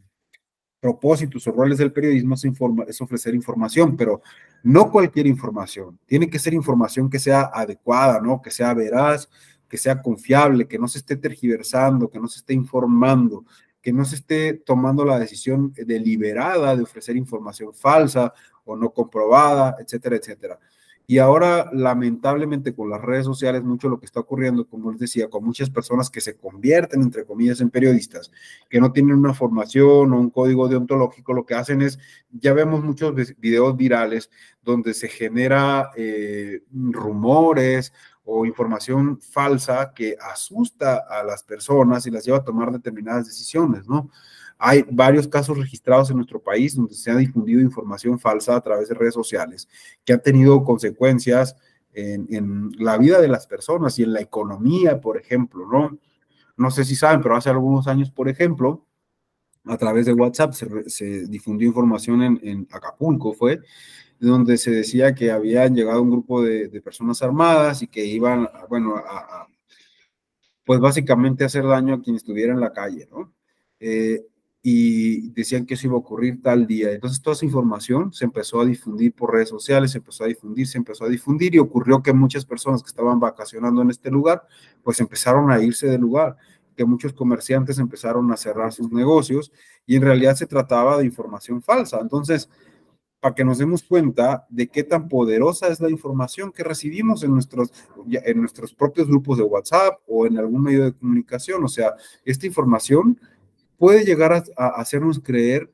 propósitos o roles del periodismo es ofrecer información, pero no cualquier información. Tiene que ser información que sea adecuada, ¿no? Que sea veraz, que sea confiable, que no se esté tergiversando, que no se esté informando, que no se esté tomando la decisión deliberada de ofrecer información falsa o no comprobada, etcétera, etcétera. Y ahora, lamentablemente, con las redes sociales, mucho lo que está ocurriendo, como les decía, con muchas personas que se convierten, entre comillas, en periodistas, que no tienen una formación o un código deontológico, lo que hacen es, ya vemos muchos videos virales donde se genera rumores o información falsa que asusta a las personas y las lleva a tomar determinadas decisiones, ¿no? Hay varios casos registrados en nuestro país donde se ha difundido información falsa a través de redes sociales que han tenido consecuencias en la vida de las personas y en la economía, por ejemplo, ¿no? No sé si saben, pero hace algunos años, por ejemplo, a través de WhatsApp se difundió información en Acapulco, fue, donde se decía que habían llegado un grupo de personas armadas y que iban, bueno, pues básicamente hacer daño a quien estuviera en la calle, ¿no? Y decían que eso iba a ocurrir tal día. Entonces toda esa información se empezó a difundir por redes sociales, se empezó a difundir y ocurrió que muchas personas que estaban vacacionando en este lugar, pues empezaron a irse del lugar, que muchos comerciantes empezaron a cerrar sus negocios y en realidad se trataba de información falsa. Entonces, para que nos demos cuenta de qué tan poderosa es la información que recibimos en nuestros propios grupos de WhatsApp o en algún medio de comunicación. O sea, esta información puede llegar a hacernos creer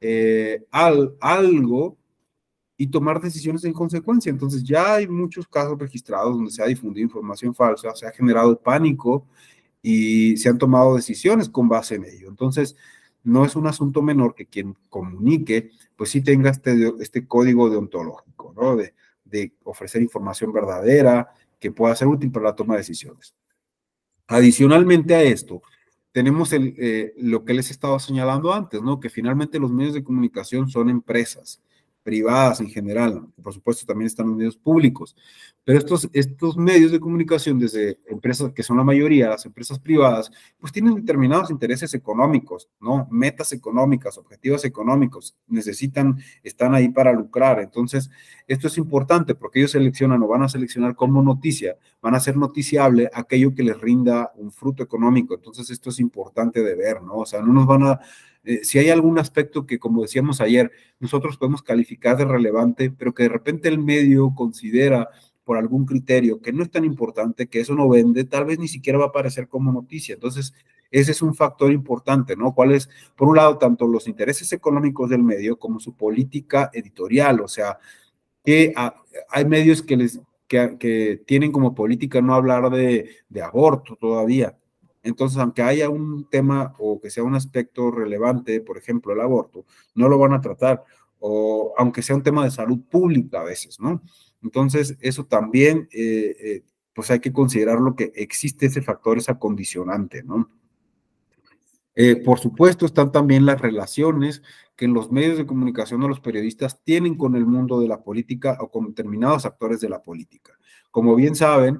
algo y tomar decisiones en consecuencia. Entonces ya hay muchos casos registrados donde se ha difundido información falsa, se ha generado pánico y se han tomado decisiones con base en ello. Entonces, no es un asunto menor que quien comunique, pues sí tenga este código deontológico, ¿no? De ofrecer información verdadera que pueda ser útil para la toma de decisiones. Adicionalmente a esto, tenemos lo que les he estado señalando antes, ¿no? Que finalmente los medios de comunicación son empresas privadas en general, por supuesto también están los medios públicos, pero estos medios de comunicación, desde empresas que son la mayoría, las empresas privadas, pues tienen determinados intereses económicos, ¿no? Metas económicas, objetivos económicos, están ahí para lucrar. Entonces, esto es importante porque ellos seleccionan o van a seleccionar como noticia, van a hacer noticiable aquello que les rinda un fruto económico. Entonces, esto es importante de ver, ¿no? O sea, no nos van a si hay algún aspecto que, como decíamos ayer, nosotros podemos calificar de relevante, pero que de repente el medio considera por algún criterio que no es tan importante, que eso no vende, tal vez ni siquiera va a aparecer como noticia. Entonces, ese es un factor importante, ¿no? ¿Cuál es, por un lado, tanto los intereses económicos del medio como su política editorial? O sea, que hay medios que tienen como política no hablar de aborto todavía. Entonces, aunque haya un tema o que sea un aspecto relevante, por ejemplo, el aborto, no lo van a tratar, o aunque sea un tema de salud pública a veces, ¿no? Entonces, eso también, pues hay que considerarlo que existe ese factor, esa condicionante, ¿no? Por supuesto, están también las relaciones que los medios de comunicación o los periodistas tienen con el mundo de la política o con determinados actores de la política. Como bien saben,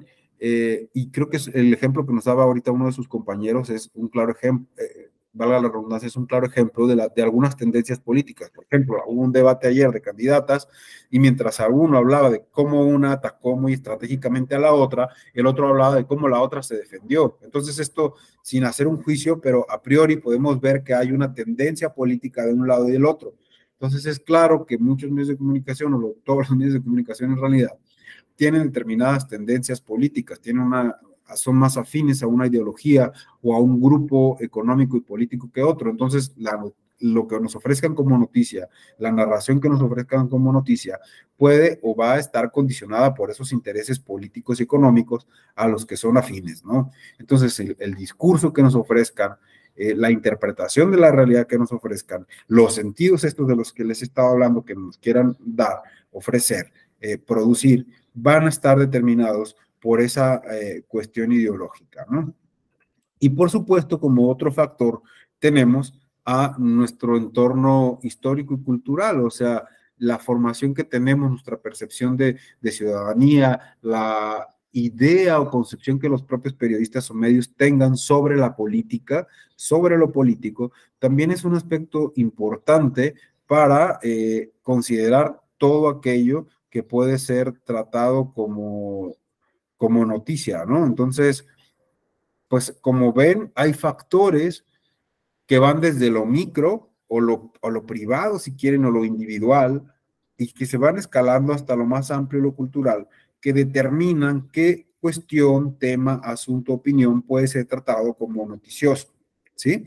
y creo que es el ejemplo que nos daba ahorita uno de sus compañeros es un claro ejemplo, valga la redundancia, es un claro ejemplo de algunas tendencias políticas. Por ejemplo, hubo un debate ayer de candidatas y mientras uno hablaba de cómo una atacó muy estratégicamente a la otra, el otro hablaba de cómo la otra se defendió. Entonces esto, sin hacer un juicio, pero a priori podemos ver que hay una tendencia política de un lado y del otro. Entonces es claro que muchos medios de comunicación, o todos los medios de comunicación en realidad, tienen determinadas tendencias políticas, son más afines a una ideología o a un grupo económico y político que otro. Entonces, lo que nos ofrezcan como noticia, la narración que nos ofrezcan como noticia, puede o va a estar condicionada por esos intereses políticos y económicos a los que son afines, ¿no? Entonces, el discurso que nos ofrezcan, la interpretación de la realidad que nos ofrezcan, los sentidos estos de los que les he estado hablando, que nos quieran dar, ofrecer, producir, van a estar determinados por esa cuestión ideológica, ¿no? Y por supuesto, como otro factor, tenemos a nuestro entorno histórico y cultural, o sea, la formación que tenemos, nuestra percepción de ciudadanía, la idea o concepción que los propios periodistas o medios tengan sobre la política, sobre lo político, también es un aspecto importante para considerar todo aquello que puede ser tratado como noticia, ¿no? Entonces, pues como ven, hay factores que van desde lo micro o lo privado, si quieren, o lo individual, y que se van escalando hasta lo más amplio, lo cultural, que determinan qué cuestión, tema, asunto, opinión puede ser tratado como noticioso, ¿sí?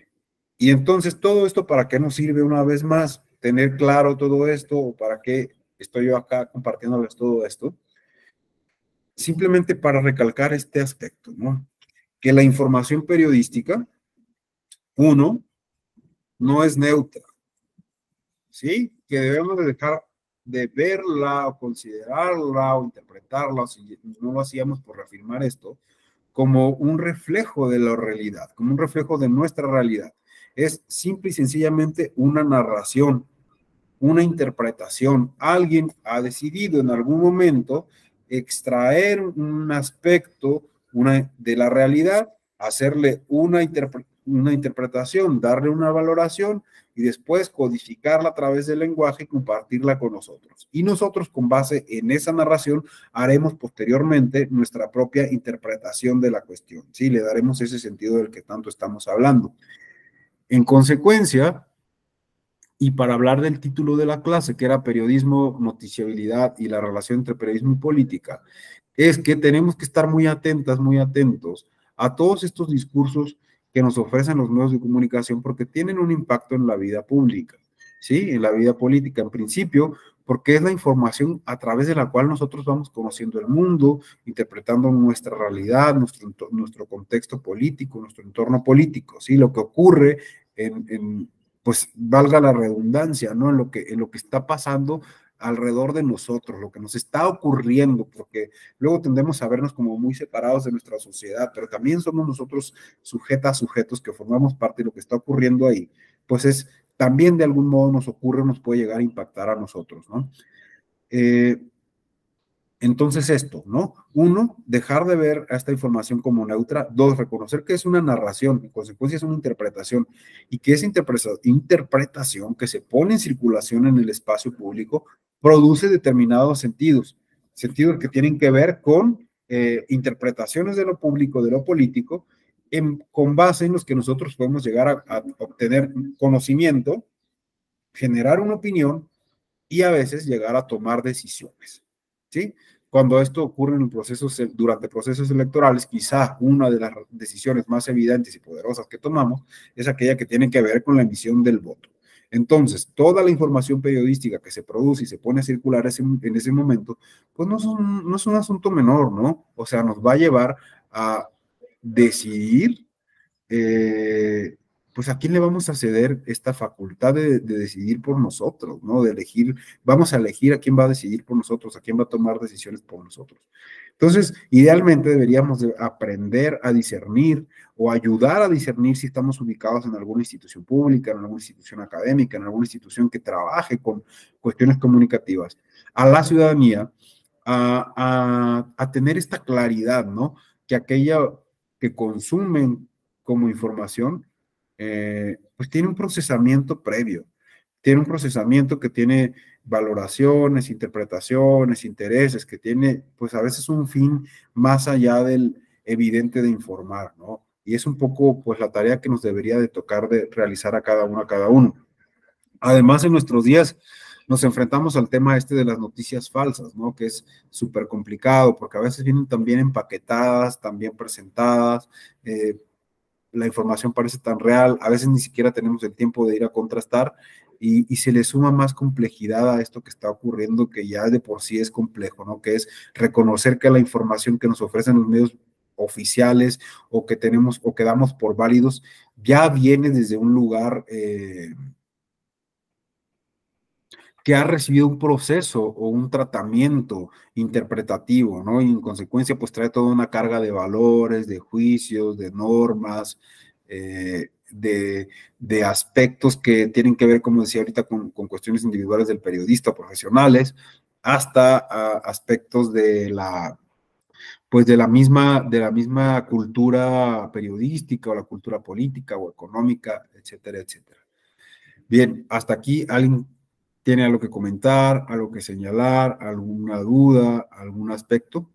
Y entonces, todo esto, ¿para qué nos sirve una vez más? Tener claro todo esto, o para qué estoy yo acá compartiéndoles todo esto. Simplemente para recalcar este aspecto, ¿no? Que la información periodística, uno, no es neutra, ¿sí? Que debemos de dejar de verla o considerarla o interpretarla, o si no lo hacíamos por reafirmar esto, como un reflejo de la realidad, como un reflejo de nuestra realidad. Es simple y sencillamente una narración, una interpretación. Alguien ha decidido en algún momento extraer un aspecto de la realidad, hacerle una interpretación, darle una valoración y después codificarla a través del lenguaje y compartirla con nosotros. Y nosotros, con base en esa narración, haremos posteriormente nuestra propia interpretación de la cuestión, ¿sí? Le daremos ese sentido del que tanto estamos hablando. En consecuencia, y para hablar del título de la clase, que era periodismo, noticiabilidad y la relación entre periodismo y política, es que tenemos que estar muy atentas, muy atentos a todos estos discursos que nos ofrecen los medios de comunicación porque tienen un impacto en la vida pública, ¿sí? En la vida política, en principio, porque es la información a través de la cual nosotros vamos conociendo el mundo, interpretando nuestra realidad, nuestro contexto político, nuestro entorno político, ¿sí? Lo que ocurre pues valga la redundancia, ¿no? En lo que está pasando alrededor de nosotros, lo que nos está ocurriendo, porque luego tendemos a vernos como muy separados de nuestra sociedad, pero también somos nosotros sujetos que formamos parte de lo que está ocurriendo ahí, pues también de algún modo nos ocurre, nos puede llegar a impactar a nosotros, ¿no? Entonces esto, ¿no? Uno, dejar de ver a esta información como neutra. Dos, reconocer que es una narración, en consecuencia es una interpretación, y que esa interpretación que se pone en circulación en el espacio público produce determinados sentidos que tienen que ver con interpretaciones de lo público, de lo político, con base en los que nosotros podemos llegar a obtener conocimiento, generar una opinión y a veces llegar a tomar decisiones, ¿sí? Cuando esto ocurre durante procesos electorales, quizá una de las decisiones más evidentes y poderosas que tomamos es aquella que tiene que ver con la emisión del voto. Entonces, toda la información periodística que se produce y se pone a circular en ese momento, pues no es un asunto menor, ¿no? O sea, nos va a llevar a decidir pues ¿a quién le vamos a ceder esta facultad de decidir por nosotros, ¿no? De elegir, vamos a elegir a quién va a decidir por nosotros, a quién va a tomar decisiones por nosotros. Entonces, idealmente deberíamos de aprender a discernir o ayudar a discernir si estamos ubicados en alguna institución pública, en alguna institución académica, en alguna institución que trabaje con cuestiones comunicativas, a la ciudadanía, a tener esta claridad, ¿no? Que aquella que consumen como información, pues tiene un procesamiento previo, tiene un procesamiento que tiene valoraciones, interpretaciones, intereses, que tiene pues a veces un fin más allá del evidente de informar, ¿no? Y es un poco pues la tarea que nos debería de tocar de realizar a cada uno. Además, en nuestros días nos enfrentamos al tema este de las noticias falsas, ¿no? Que es súper complicado porque a veces vienen también empaquetadas, también presentadas, la información parece tan real, a veces ni siquiera tenemos el tiempo de ir a contrastar y se le suma más complejidad a esto que está ocurriendo, que ya de por sí es complejo, ¿no? Que es reconocer que la información que nos ofrecen los medios oficiales o que tenemos o que damos por válidos ya viene desde un lugar que ha recibido un proceso o un tratamiento interpretativo, ¿no? Y en consecuencia, pues trae toda una carga de valores, de juicios, de normas, de aspectos que tienen que ver, como decía ahorita, con cuestiones individuales del periodista, profesionales, hasta aspectos de la, pues de la misma cultura periodística o la cultura política o económica, etcétera, etcétera. Bien, hasta aquí, ¿alguien tiene algo que comentar, algo que señalar, alguna duda, algún aspecto?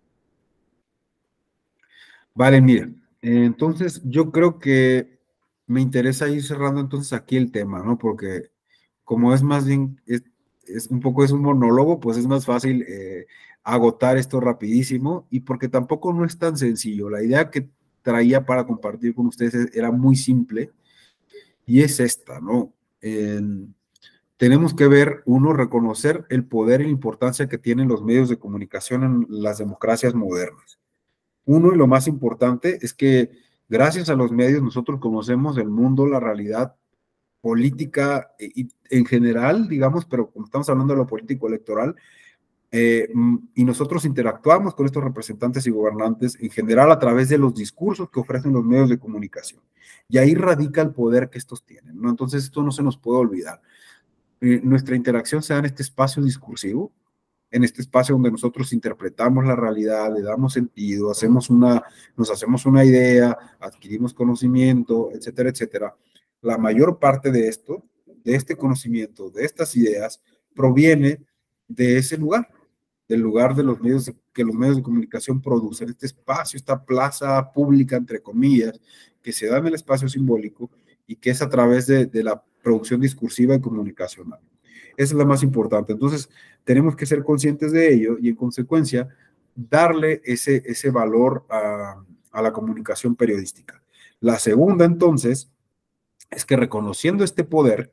Vale, mira, entonces yo creo que me interesa ir cerrando entonces aquí el tema, ¿no? Porque como es más bien, es un monólogo, pues es más fácil agotar esto rapidísimo y porque tampoco no es tan sencillo. La idea que traía para compartir con ustedes era muy simple y es esta, ¿no? Tenemos que ver, uno, reconocer el poder y la importancia que tienen los medios de comunicación en las democracias modernas. Uno, y lo más importante, es que gracias a los medios nosotros conocemos el mundo, la realidad política y en general, digamos, pero como estamos hablando de lo político electoral, y nosotros interactuamos con estos representantes y gobernantes en general a través de los discursos que ofrecen los medios de comunicación. Y ahí radica el poder que estos tienen, ¿no? Entonces esto no se nos puede olvidar. Nuestra interacción se da en este espacio discursivo, en este espacio donde nosotros interpretamos la realidad, le damos sentido, nos hacemos una idea, adquirimos conocimiento, etcétera, etcétera. La mayor parte de esto, de este conocimiento, de estas ideas, proviene de ese lugar, del lugar de los medios que los medios de comunicación producen, este espacio, esta plaza pública, entre comillas, que se da en el espacio simbólico y que es a través de la producción discursiva y comunicacional. Esa es la más importante. Entonces, tenemos que ser conscientes de ello y, en consecuencia, darle ese valor a la comunicación periodística. La segunda, entonces, es que reconociendo este poder,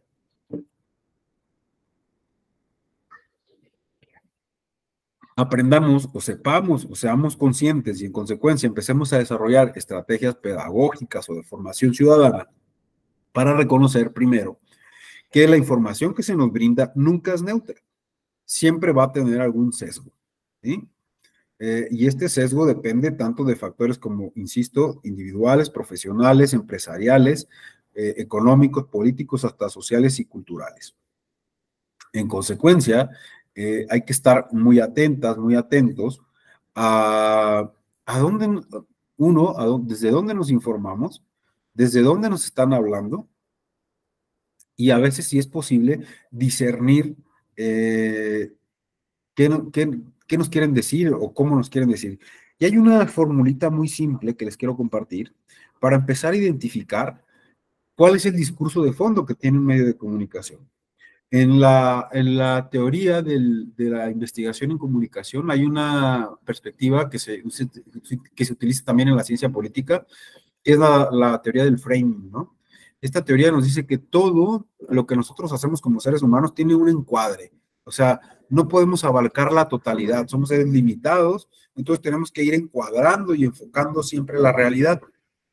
aprendamos o sepamos o seamos conscientes y, en consecuencia, empecemos a desarrollar estrategias pedagógicas o de formación ciudadana para reconocer, primero, que la información que se nos brinda nunca es neutra, siempre va a tener algún sesgo, ¿sí? Y este sesgo depende tanto de factores como, insisto, individuales, profesionales, empresariales, económicos, políticos, hasta sociales y culturales. En consecuencia, hay que estar muy atentas, muy atentos a dónde desde dónde nos informamos, desde dónde nos están hablando, y a veces, si es posible, discernir qué nos quieren decir o cómo nos quieren decir. Y hay una formulita muy simple que les quiero compartir para empezar a identificar cuál es el discurso de fondo que tiene un medio de comunicación. En la teoría de la investigación en comunicación hay una perspectiva que se utiliza también en la ciencia política, que es la teoría del framing, ¿no? Esta teoría nos dice que todo lo que nosotros hacemos como seres humanos tiene un encuadre. O sea, no podemos abarcar la totalidad, somos seres limitados, entonces tenemos que ir encuadrando y enfocando siempre la realidad.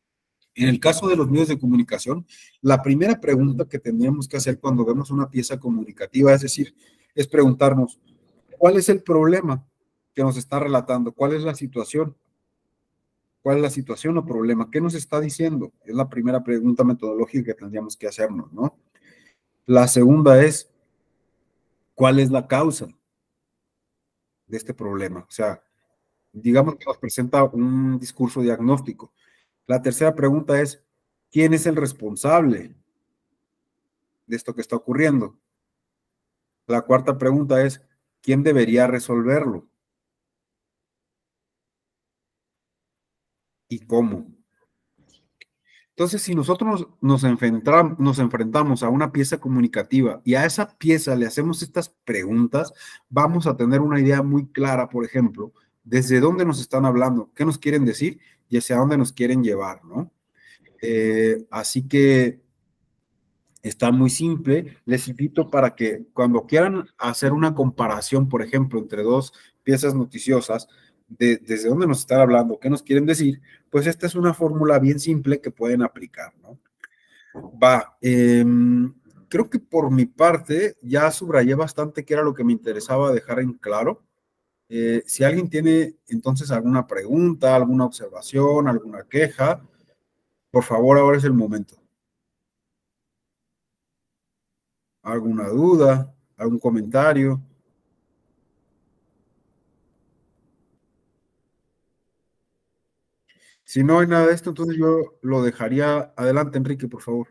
En el caso de los medios de comunicación, la primera pregunta que tendríamos que hacer cuando vemos una pieza comunicativa, es decir, es preguntarnos, ¿cuál es el problema que nos está relatando? ¿Cuál es la situación? ¿Cuál es la situación o problema? ¿Qué nos está diciendo? Es la primera pregunta metodológica que tendríamos que hacernos, ¿no? La segunda es, ¿cuál es la causa de este problema? O sea, digamos que nos presenta un discurso diagnóstico. La tercera pregunta es, ¿quién es el responsable de esto que está ocurriendo? La cuarta pregunta es, ¿quién debería resolverlo? ¿Y cómo? Entonces, si nosotros nos enfrentamos a una pieza comunicativa y a esa pieza le hacemos estas preguntas, vamos a tener una idea muy clara, por ejemplo, desde dónde nos están hablando, qué nos quieren decir y hacia dónde nos quieren llevar, ¿no? Así que está muy simple. Les invito para que cuando quieran hacer una comparación, por ejemplo, entre dos piezas noticiosas, desde dónde nos están hablando, qué nos quieren decir, pues esta es una fórmula bien simple que pueden aplicar, ¿no? Creo que por mi parte ya subrayé bastante qué era lo que me interesaba dejar en claro. Si alguien tiene entonces alguna pregunta, alguna observación, alguna queja, por favor, ahora es el momento. ¿Alguna duda? ¿Algún comentario? Si no hay nada de esto, entonces yo lo dejaría adelante, Enrique, por favor.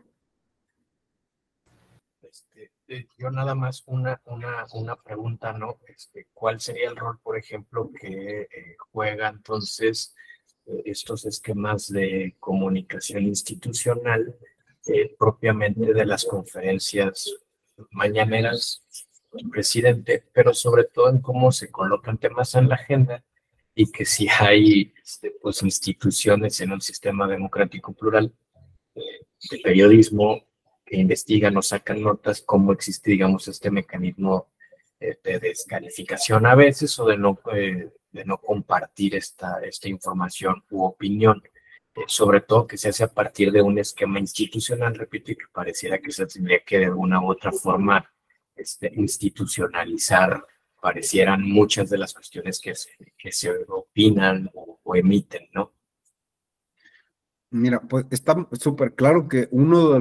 Yo nada más una pregunta, ¿no? ¿Cuál sería el rol, por ejemplo, que juega entonces estos esquemas de comunicación institucional propiamente de las conferencias mañaneras del presidente, pero sobre todo en cómo se colocan temas en la agenda y que si hay pues, instituciones en un sistema democrático plural de periodismo que investigan o sacan notas, cómo existe, digamos, este mecanismo de descalificación a veces o de no compartir esta información u opinión, sobre todo que se hace a partir de un esquema institucional, repito, y que pareciera que se tendría que de alguna u otra forma institucionalizar, parecieran muchas de las cuestiones que se opinan o emiten, ¿no? Mira, pues está súper claro que una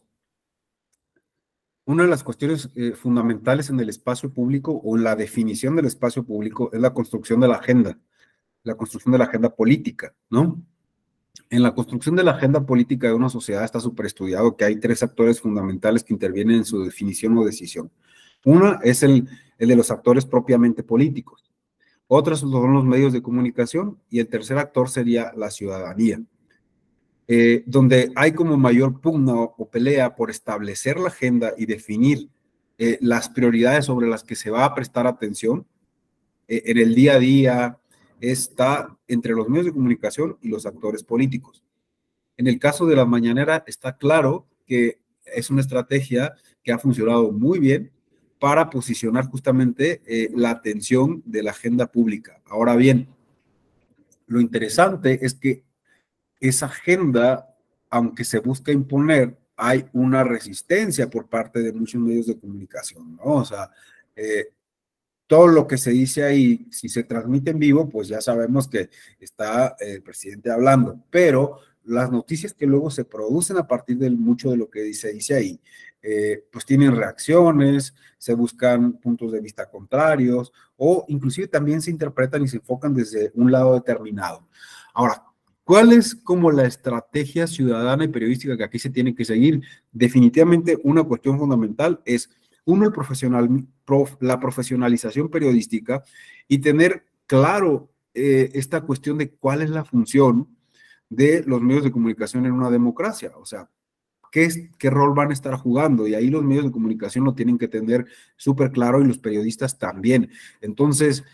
de las cuestiones fundamentales en el espacio público o en la definición del espacio público es la construcción de la agenda política, ¿no? En la construcción de la agenda política de una sociedad está súper estudiado que hay tres actores fundamentales que intervienen en su definición o decisión. Una es el de los actores propiamente políticos, otros son los medios de comunicación y el tercer actor sería la ciudadanía. Donde hay como mayor pugna o pelea por establecer la agenda y definir las prioridades sobre las que se va a prestar atención en el día a día, está entre los medios de comunicación y los actores políticos. En el caso de la mañanera está claro que es una estrategia que ha funcionado muy bien para posicionar justamente la atención de la agenda pública. Ahora bien, lo interesante es que esa agenda, aunque se busca imponer, hay una resistencia por parte de muchos medios de comunicación, ¿no? O sea, todo lo que se dice ahí, si se transmite en vivo, pues ya sabemos que está el presidente hablando, pero las noticias que luego se producen a partir de mucho de lo que se dice ahí, pues tienen reacciones, se buscan puntos de vista contrarios o inclusive también se interpretan y se enfocan desde un lado determinado. Ahora, ¿cuál es como la estrategia ciudadana y periodística que aquí se tiene que seguir? Definitivamente una cuestión fundamental es, uno, la profesionalización periodística y tener claro esta cuestión de cuál es la función de los medios de comunicación en una democracia. O sea, ¿qué rol van a estar jugando? Y ahí los medios de comunicación lo tienen que tener súper claro y los periodistas también. Entonces,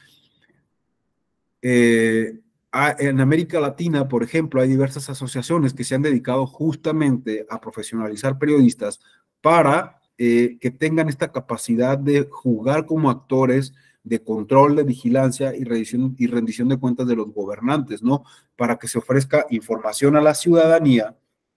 en América Latina, por ejemplo, hay diversas asociaciones que se han dedicado justamente a profesionalizar periodistas para que tengan esta capacidad de jugar como actores de control, de vigilancia y rendición de cuentas de los gobernantes, ¿no? Para que se ofrezca información a la ciudadanía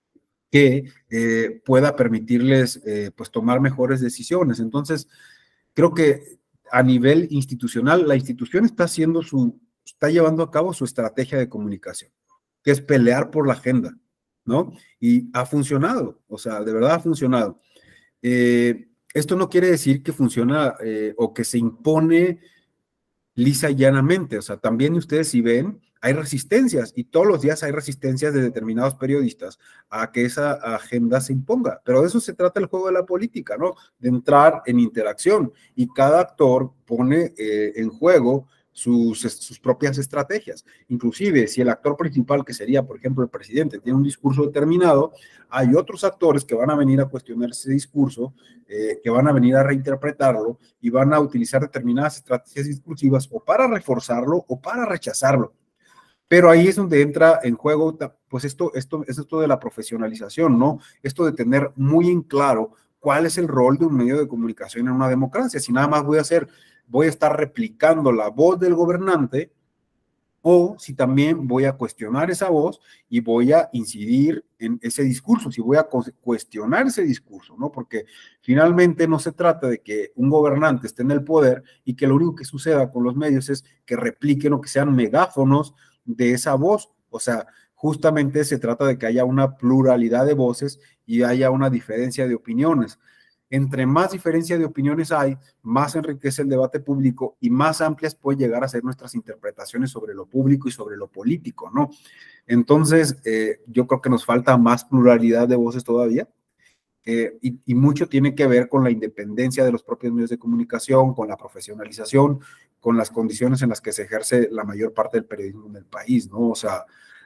que pueda permitirles pues tomar mejores decisiones. Entonces, creo que a nivel institucional, la institución está llevando a cabo su estrategia de comunicación, que es pelear por la agenda, ¿no? Y ha funcionado, o sea, de verdad ha funcionado. Esto no quiere decir que funciona o que se impone lisa y llanamente, o sea, también ustedes si ven, hay resistencias y todos los días hay resistencias de determinados periodistas a que esa agenda se imponga, pero de eso se trata el juego de la política, ¿no? De entrar en interacción y cada actor pone en juego sus propias estrategias. Inclusive, si el actor principal, que sería, por ejemplo, el presidente, tiene un discurso determinado, hay otros actores que van a venir a cuestionar ese discurso, que van a venir a reinterpretarlo y van a utilizar determinadas estrategias discursivas o para reforzarlo o para rechazarlo. Pero ahí es donde entra en juego, pues esto de la profesionalización, ¿no? Esto de tener muy en claro cuál es el rol de un medio de comunicación en una democracia. Si nada más voy a estar replicando la voz del gobernante, o si también voy a cuestionar esa voz y voy a incidir en ese discurso, si voy a cuestionar ese discurso, ¿no? Porque finalmente no se trata de que un gobernante esté en el poder y que lo único que suceda con los medios es que repliquen o que sean megáfonos de esa voz. O sea, justamente se trata de que haya una pluralidad de voces y haya una diferencia de opiniones. Entre más diferencia de opiniones hay, más enriquece el debate público y más amplias puede llegar a ser nuestras interpretaciones sobre lo público y sobre lo político, ¿no? Entonces, yo creo que nos falta más pluralidad de voces todavía. Y mucho tiene que ver con la independencia de los propios medios de comunicación, con la profesionalización, con las condiciones en las que se ejerce la mayor parte del periodismo en el país, ¿no? O sea,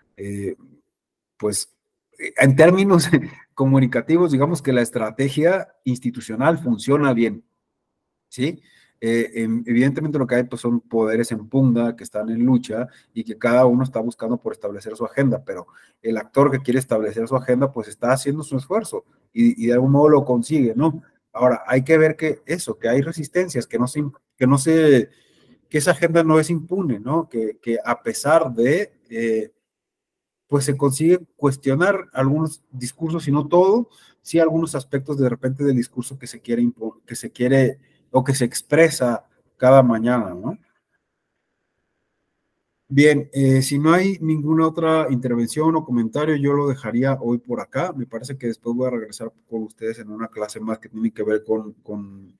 pues en términos comunicativos, digamos que la estrategia institucional funciona bien, ¿sí? Evidentemente lo que hay pues, son poderes en pugna que están en lucha y que cada uno está buscando por establecer su agenda, pero el actor que quiere establecer su agenda pues está haciendo su esfuerzo y de algún modo lo consigue, ¿no? Ahora, hay que ver que hay resistencias, que esa agenda no es impune, ¿no? Que a pesar de pues se consigue cuestionar algunos discursos y no todo, sí algunos aspectos de repente del discurso que se quiere o que se expresa cada mañana, ¿no? Bien, si no hay ninguna otra intervención o comentario, yo lo dejaría hoy por acá. Me parece que después voy a regresar con ustedes en una clase más que tiene que ver con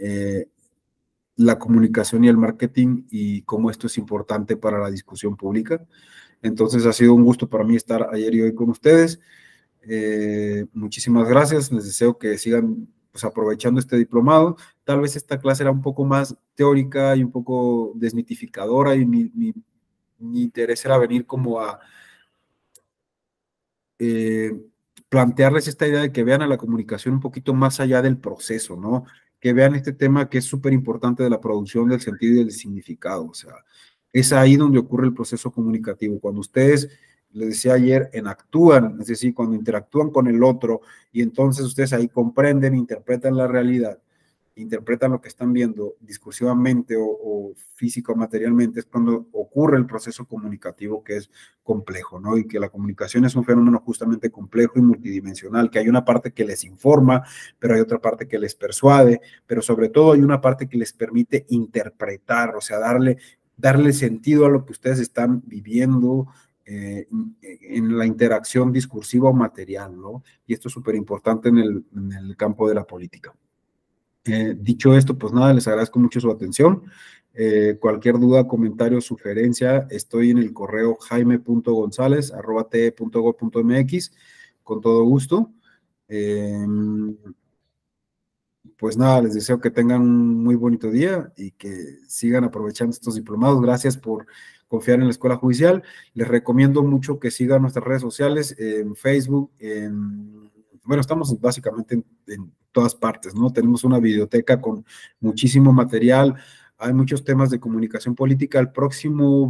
la comunicación y el marketing y cómo esto es importante para la discusión pública. Entonces ha sido un gusto para mí estar ayer y hoy con ustedes. Muchísimas gracias. Les deseo que sigan pues, aprovechando este diplomado. Tal vez esta clase era un poco más teórica y un poco desmitificadora y mi interés era venir como a plantearles esta idea de que vean a la comunicación un poquito más allá del proceso, ¿no? Que vean este tema que es súper importante de la producción del sentido y del significado. O sea, es ahí donde ocurre el proceso comunicativo. Cuando ustedes, les decía ayer, actúan, es decir, cuando interactúan con el otro y entonces ustedes ahí comprenden, interpretan la realidad, interpretan lo que están viendo discursivamente o físico o materialmente, es cuando ocurre el proceso comunicativo que es complejo, ¿no? Y que la comunicación es un fenómeno justamente complejo y multidimensional, que hay una parte que les informa, pero hay otra parte que les persuade, pero sobre todo hay una parte que les permite interpretar, o sea, darle sentido a lo que ustedes están viviendo en la interacción discursiva o material, ¿no? Y esto es súper importante en el campo de la política. Dicho esto, pues nada, les agradezco mucho su atención. Cualquier duda, comentario, sugerencia, estoy en el correo jaime.gonzalez@te.gov.mx, con todo gusto. Pues nada, les deseo que tengan un muy bonito día y que sigan aprovechando estos diplomados. Gracias por confiar en la Escuela Judicial. Les recomiendo mucho que sigan nuestras redes sociales en Facebook, bueno, estamos básicamente en todas partes, ¿no? Tenemos una biblioteca con muchísimo material, hay muchos temas de comunicación política. El próximo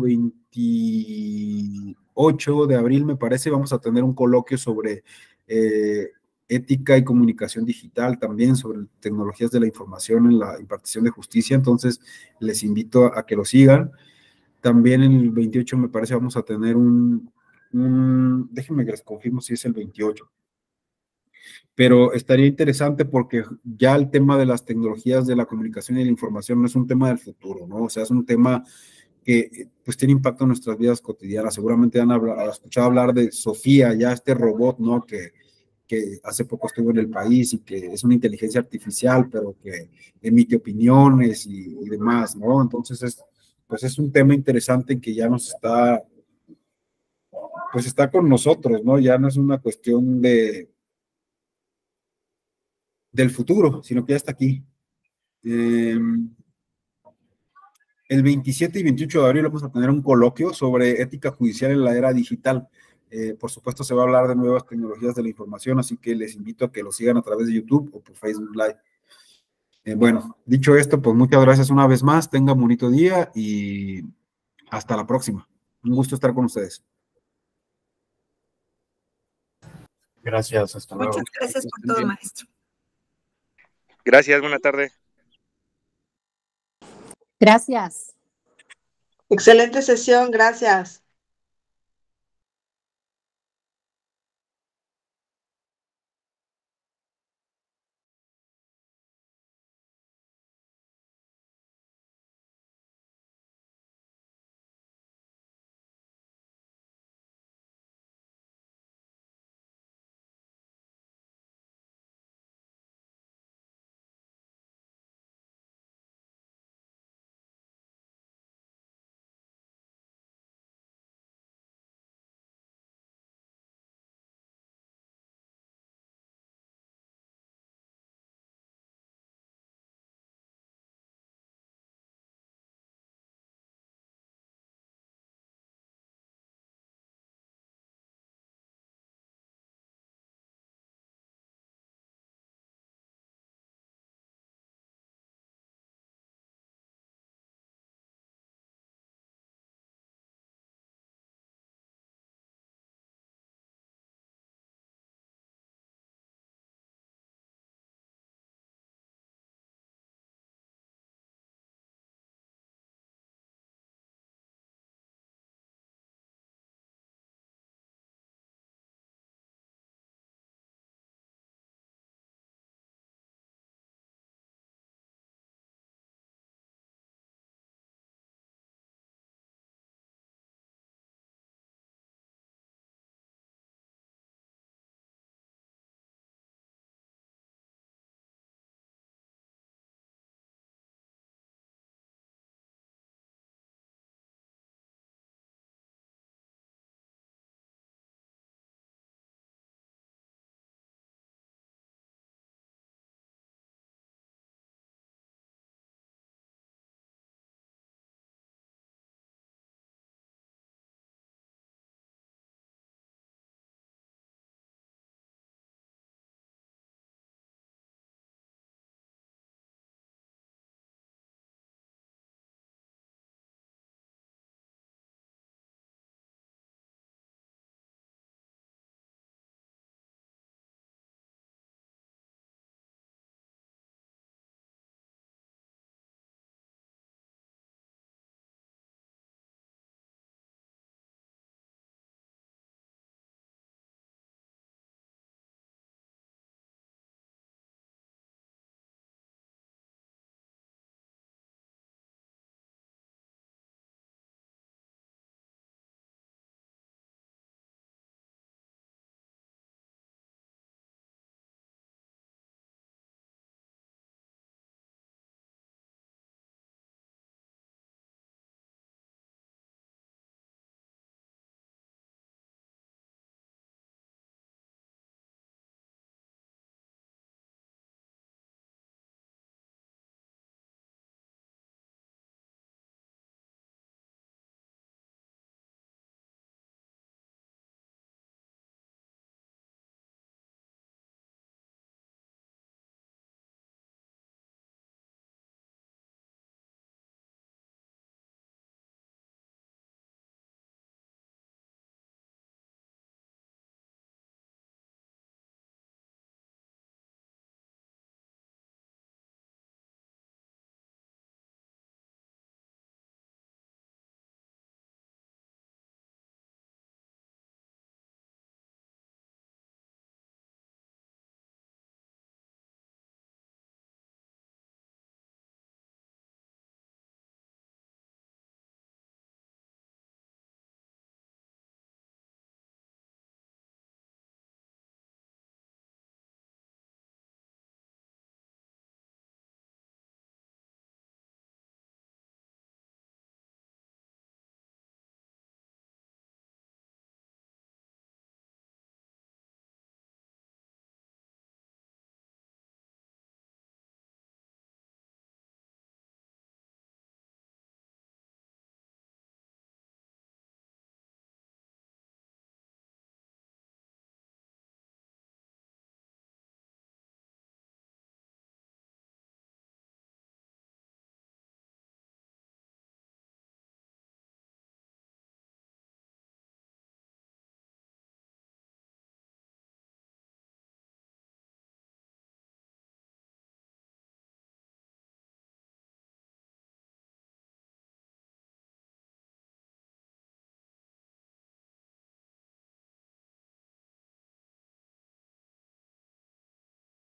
28 de abril, me parece, vamos a tener un coloquio sobre ética y comunicación digital, también sobre tecnologías de la información en la impartición de justicia, entonces les invito a que lo sigan. También en el 28, me parece, vamos a tener déjenme que les confirmo si es el 28. pero estaría interesante porque ya el tema de las tecnologías de la comunicación y la información no es un tema del futuro, ¿no? O sea, es un tema que pues tiene impacto en nuestras vidas cotidianas. Seguramente han escuchado hablar de Sofía, ya este robot, ¿no? Que hace poco estuvo en el país y que es una inteligencia artificial, pero que emite opiniones y demás, ¿no? Entonces, pues es un tema interesante que ya nos está, pues está con nosotros, ¿no? Ya no es una cuestión del futuro, sino que ya está aquí. El 27 y 28 de abril vamos a tener un coloquio sobre ética judicial en la era digital. Por supuesto, se va a hablar de nuevas tecnologías de la información, así que les invito a que lo sigan a través de YouTube o por Facebook Live. Bueno, dicho esto, pues muchas gracias una vez más. Tengan bonito día y hasta la próxima. Un gusto estar con ustedes. Gracias, hasta luego. Muchas gracias por todo, maestro. Gracias, buena tarde. Gracias. Excelente sesión, gracias.